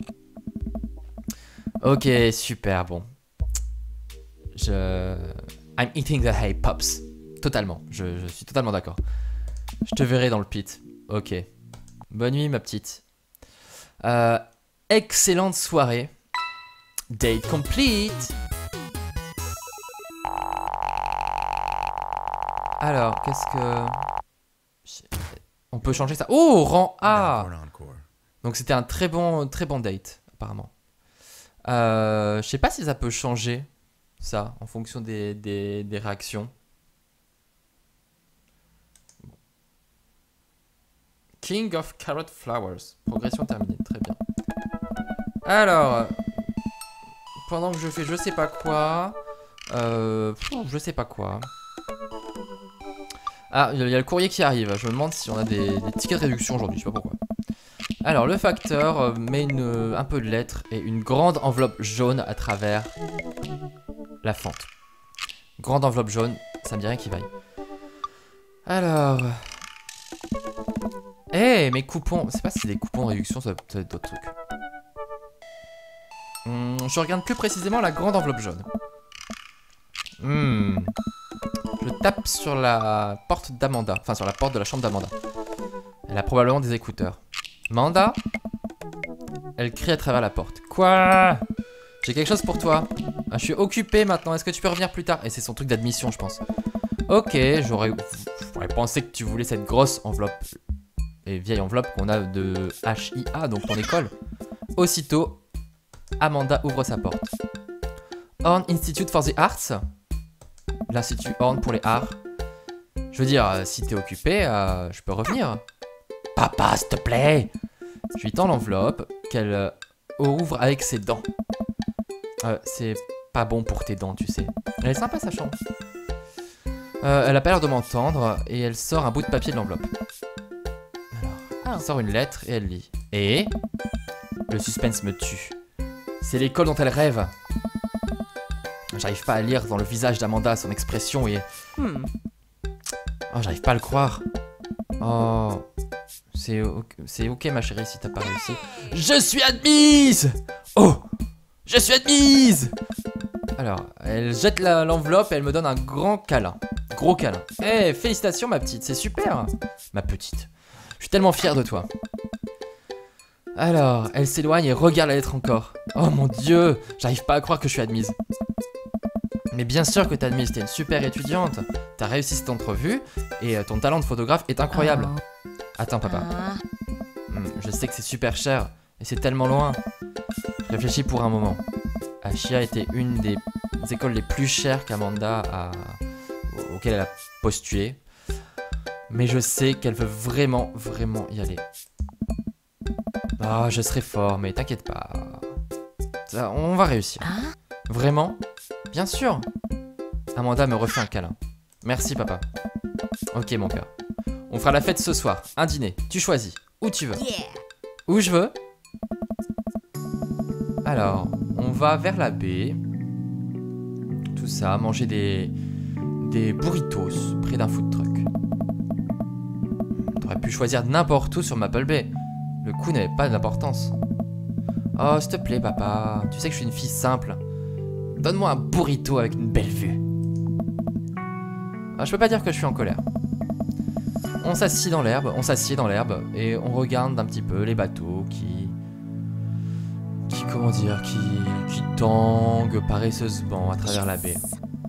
Ok, super, bon. Je... I'm eating the hay, pops. Totalement, je, je suis totalement d'accord. Je te verrai dans le pit. Ok. Bonne nuit, ma petite. Euh, excellente soirée. Date complete. Alors, qu'est-ce que... On peut changer ça. Oh, rang A. Donc c'était un très bon, très bon date, apparemment. Euh, je sais pas si ça peut changer, ça, en fonction des, des, des réactions. King of Carrot Flowers. Progression terminée, très bien. Alors, pendant que je fais je sais pas quoi... Euh, je sais pas quoi... Ah, il y a le courrier qui arrive. Je me demande si on a des, des tickets de réduction aujourd'hui, je sais pas pourquoi. Alors, le facteur euh, met une, euh, un peu de lettres et une grande enveloppe jaune à travers la fente. Grande enveloppe jaune, ça me dit rien qui vaille. Alors... Eh, hey, mes coupons... Je sais pas si c'est des coupons de réduction, ça peut être d'autres trucs. Hum, je regarde plus précisément la grande enveloppe jaune. Hmm... Je tape sur la porte d'Amanda. Enfin, sur la porte de la chambre d'Amanda. Elle a probablement des écouteurs. Amanda? Elle crie à travers la porte. Quoi? J'ai quelque chose pour toi. Ah, je suis occupé maintenant. Est-ce que tu peux revenir plus tard? Et c'est son truc d'admission, je pense. Ok, j'aurais j'aurais pensé que tu voulais cette grosse enveloppe. Et vieille enveloppe qu'on a de H I A, donc ton école. Aussitôt, Amanda ouvre sa porte. Horn Institute for the Arts? L'Institut Horn pour les arts. Je veux dire, euh, si t'es occupé, euh, je peux revenir. Papa, s'il te plaît. Je lui tends l'enveloppe qu'elle euh, ouvre avec ses dents. Euh, c'est pas bon pour tes dents, tu sais. Elle est sympa, sa chambre. Euh, elle a pas l'air de m'entendre et elle sort un bout de papier de l'enveloppe. Alors, elle sort une lettre et elle lit. Et le suspense me tue. C'est l'école dont elle rêve. J'arrive pas à lire dans le visage d'Amanda son expression et... Hmm. Oh, j'arrive pas à le croire. Oh... C'est ok, ok ma chérie si t'as pas réussi. Je suis admise! Oh! Je suis admise! Alors, elle jette l'enveloppe et elle me donne un grand câlin. Gros câlin. Eh, hey, félicitations ma petite, c'est super! Ma petite. Je suis tellement fier de toi. Alors, elle s'éloigne et regarde la lettre encore. Oh mon dieu! J'arrive pas à croire que je suis admise. Mais bien sûr que t'as admise, t'es une super étudiante. T'as réussi cette entrevue et ton talent de photographe est incroyable. Attends papa. Hmm, je sais que c'est super cher et c'est tellement loin. Je réfléchis pour un moment. Ashia était une des écoles les plus chères qu'Amanda a... auxquelles elle a postulé. Mais je sais qu'elle veut vraiment, vraiment y aller. Ah, je serai fort, mais t'inquiète pas. Ça, on va réussir. Vraiment? Bien sûr. Amanda me refait un câlin. Merci papa. Ok mon cœur. On fera la fête ce soir. Un dîner. Tu choisis. Où tu veux. Yeah. Où je veux. Alors, on va vers la baie. Tout ça, manger des... des burritos près d'un food truck. T'aurais pu choisir n'importe où sur Maple Bay. Le coup n'avait pas d'importance. Oh, s'il te plaît papa. Tu sais que je suis une fille simple. Donne-moi un burrito avec une belle vue. Ah, je peux pas dire que je suis en colère. on s'assied dans l'herbe, on s'assied dans l'herbe et on regarde un petit peu les bateaux qui... Qui, comment dire, qui, qui tanguent paresseusement à travers la baie.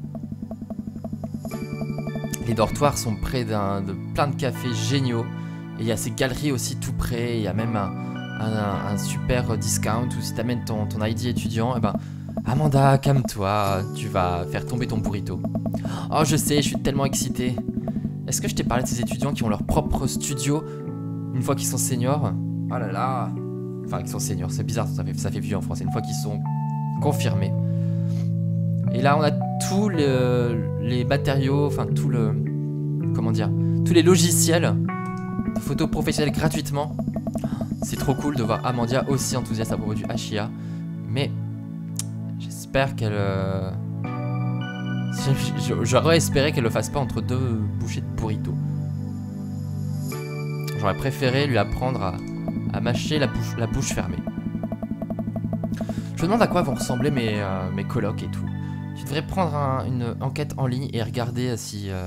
Les dortoirs sont près d'un, de plein de cafés géniaux. Et il y a ces galeries aussi tout près. Il y a même un, un, un super discount où si t'amènes ton, ton I D étudiant, et ben, Amanda, calme-toi, tu vas faire tomber ton burrito. Oh, je sais, je suis tellement excité. Est-ce que je t'ai parlé de ces étudiants qui ont leur propre studio une fois qu'ils sont seniors? Oh là là. Enfin, qu'ils sont seniors, c'est bizarre, ça fait, ça fait vieux en français. Une fois qu'ils sont confirmés. Et là, on a tous le, les matériaux, enfin, tout le... Comment dire? Tous les logiciels de photos professionnelles gratuitement. C'est trop cool de voir Amandia aussi enthousiaste à propos du H I A. Mais j'espère qu'elle... Euh... J'aurais espéré qu'elle le fasse pas entre deux bouchées de burrito. J'aurais préféré lui apprendre à, à mâcher la bouche, la bouche fermée. Je me demande à quoi vont ressembler mes, euh, mes colocs et tout. Tu devrais prendre un, une enquête en ligne et regarder si... Euh,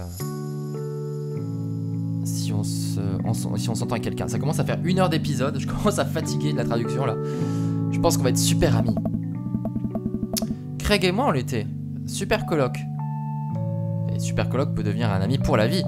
si on se, en, si on s'entend avec quelqu'un. Ça commence à faire une heure d'épisode. Je commence à fatiguer de la traduction là. Je pense qu'on va être super amis. Craig et moi on l'était. Super coloc. Et super coloc peut devenir un ami pour la vie.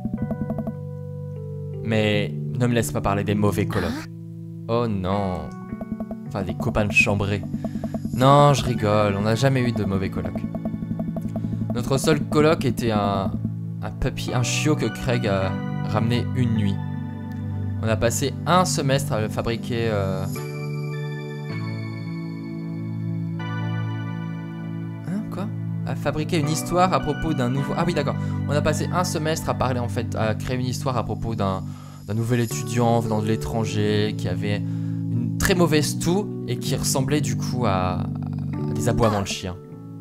Mais ne me laisse pas parler des mauvais colocs. Oh non. Enfin des copains chambrés. Non, je rigole. On n'a jamais eu de mauvais colocs. Notre seul coloc était un, un puppy, un chiot que Craig a ramené une nuit. On a passé un semestre à le fabriquer... Euh... Hein, quoi? À fabriquer une histoire à propos d'un nouveau... Ah oui, d'accord. On a passé un semestre à parler, en fait, à créer une histoire à propos d'un d'un nouvel étudiant venant de l'étranger qui avait une très mauvaise toux et qui ressemblait du coup à, à des aboiements de chien.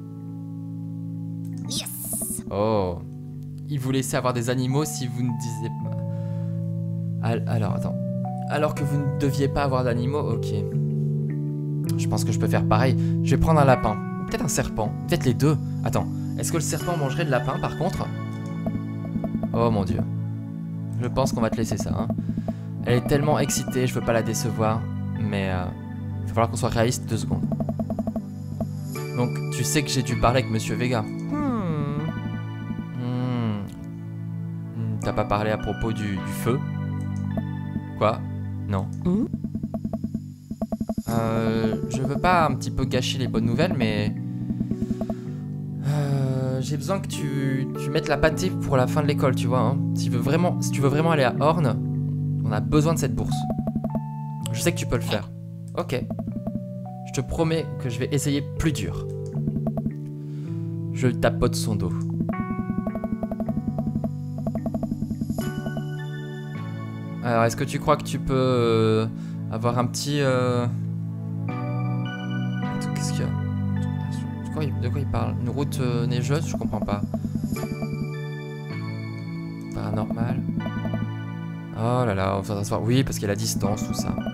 Yes. Oh. Il vous laissait avoir des animaux si vous ne disiez pas... Alors, attends. Alors que vous ne deviez pas avoir d'animaux, ok. Je pense que je peux faire pareil. Je vais prendre un lapin. Peut-être un serpent. Peut-être les deux. Attends. Est-ce que le serpent mangerait le lapin, par contre? Oh mon dieu. Je pense qu'on va te laisser ça. Hein. Elle est tellement excitée, je veux pas la décevoir. Mais euh, il va falloir qu'on soit réaliste deux secondes. Donc, tu sais que j'ai dû parler avec Monsieur Vega. Hmm. Hmm. T'as pas parlé à propos du, du feu? Quoi? Non. Hmm. Euh, je veux pas un petit peu gâcher les bonnes nouvelles, mais... Euh, j'ai besoin que tu, tu mettes la pâtée pour la fin de l'école, tu vois. Hein. Si, tu veux vraiment, si tu veux vraiment aller à Horn, on a besoin de cette bourse. Je sais que tu peux le faire. Ok. Je te promets que je vais essayer plus dur. Je tapote son dos. Alors, est-ce que tu crois que tu peux euh, avoir un petit... Euh... Qu'est-ce qu'il y a? De quoi, il, de quoi il parle? Une route euh, neigeuse? Je comprends pas. Paranormal. Oh là là, on va s'asseoir. Oui, parce qu'il y a la distance, tout ça.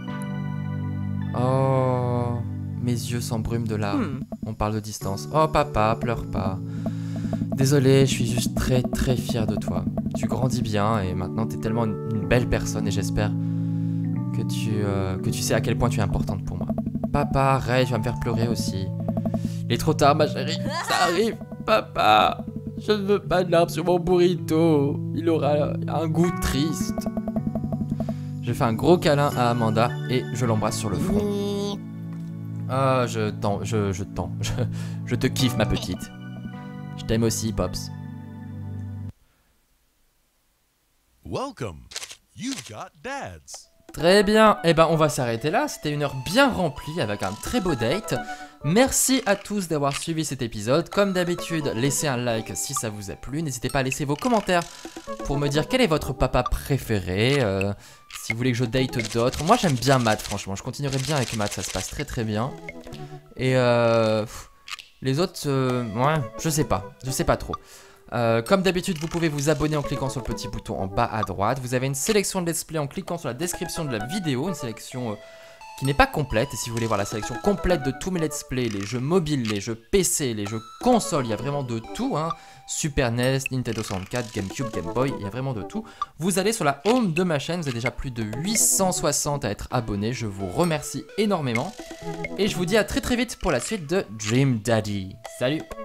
Oh, mes yeux s'embrument de larmes. Hmm. On parle de distance. Oh papa, pleure pas. Désolé, je suis juste très très fier de toi. Tu grandis bien et maintenant t'es tellement une, une belle personne et j'espère que tu, euh, que tu sais à quel point tu es importante pour moi. Papa, arrête, tu vas me faire pleurer aussi. Il est trop tard ma chérie, ça arrive. Papa, je ne veux pas de larmes sur mon burrito. Il aura un goût triste. Je fais un gros câlin à Amanda et je l'embrasse sur le front. Ah, je t'en, je, je t'en, je, je te kiffe ma petite. Je t'aime aussi, Pops. Welcome. You've got dads. Très bien, et eh ben on va s'arrêter là, c'était une heure bien remplie avec un très beau date. Merci à tous d'avoir suivi cet épisode, comme d'habitude laissez un like si ça vous a plu, n'hésitez pas à laisser vos commentaires pour me dire quel est votre papa préféré, euh, si vous voulez que je date d'autres. Moi j'aime bien Matt franchement, je continuerai bien avec Matt, ça se passe très très bien. Et euh, pff, les autres, euh, ouais, je sais pas, je sais pas trop. Euh, comme d'habitude, vous pouvez vous abonner en cliquant sur le petit bouton en bas à droite. Vous avez une sélection de let's play en cliquant sur la description de la vidéo, une sélection euh, qui n'est pas complète. Et si vous voulez voir la sélection complète de tous mes let's play, les jeux mobiles, les jeux P C, les jeux consoles, il y a vraiment de tout, hein. Super N E S, Nintendo soixante-quatre, GameCube, Game Boy, il y a vraiment de tout. Vous allez sur la home de ma chaîne, vous avez déjà plus de huit cent soixante à être abonnés, je vous remercie énormément. Et je vous dis à très très vite pour la suite de Dream Daddy. Salut!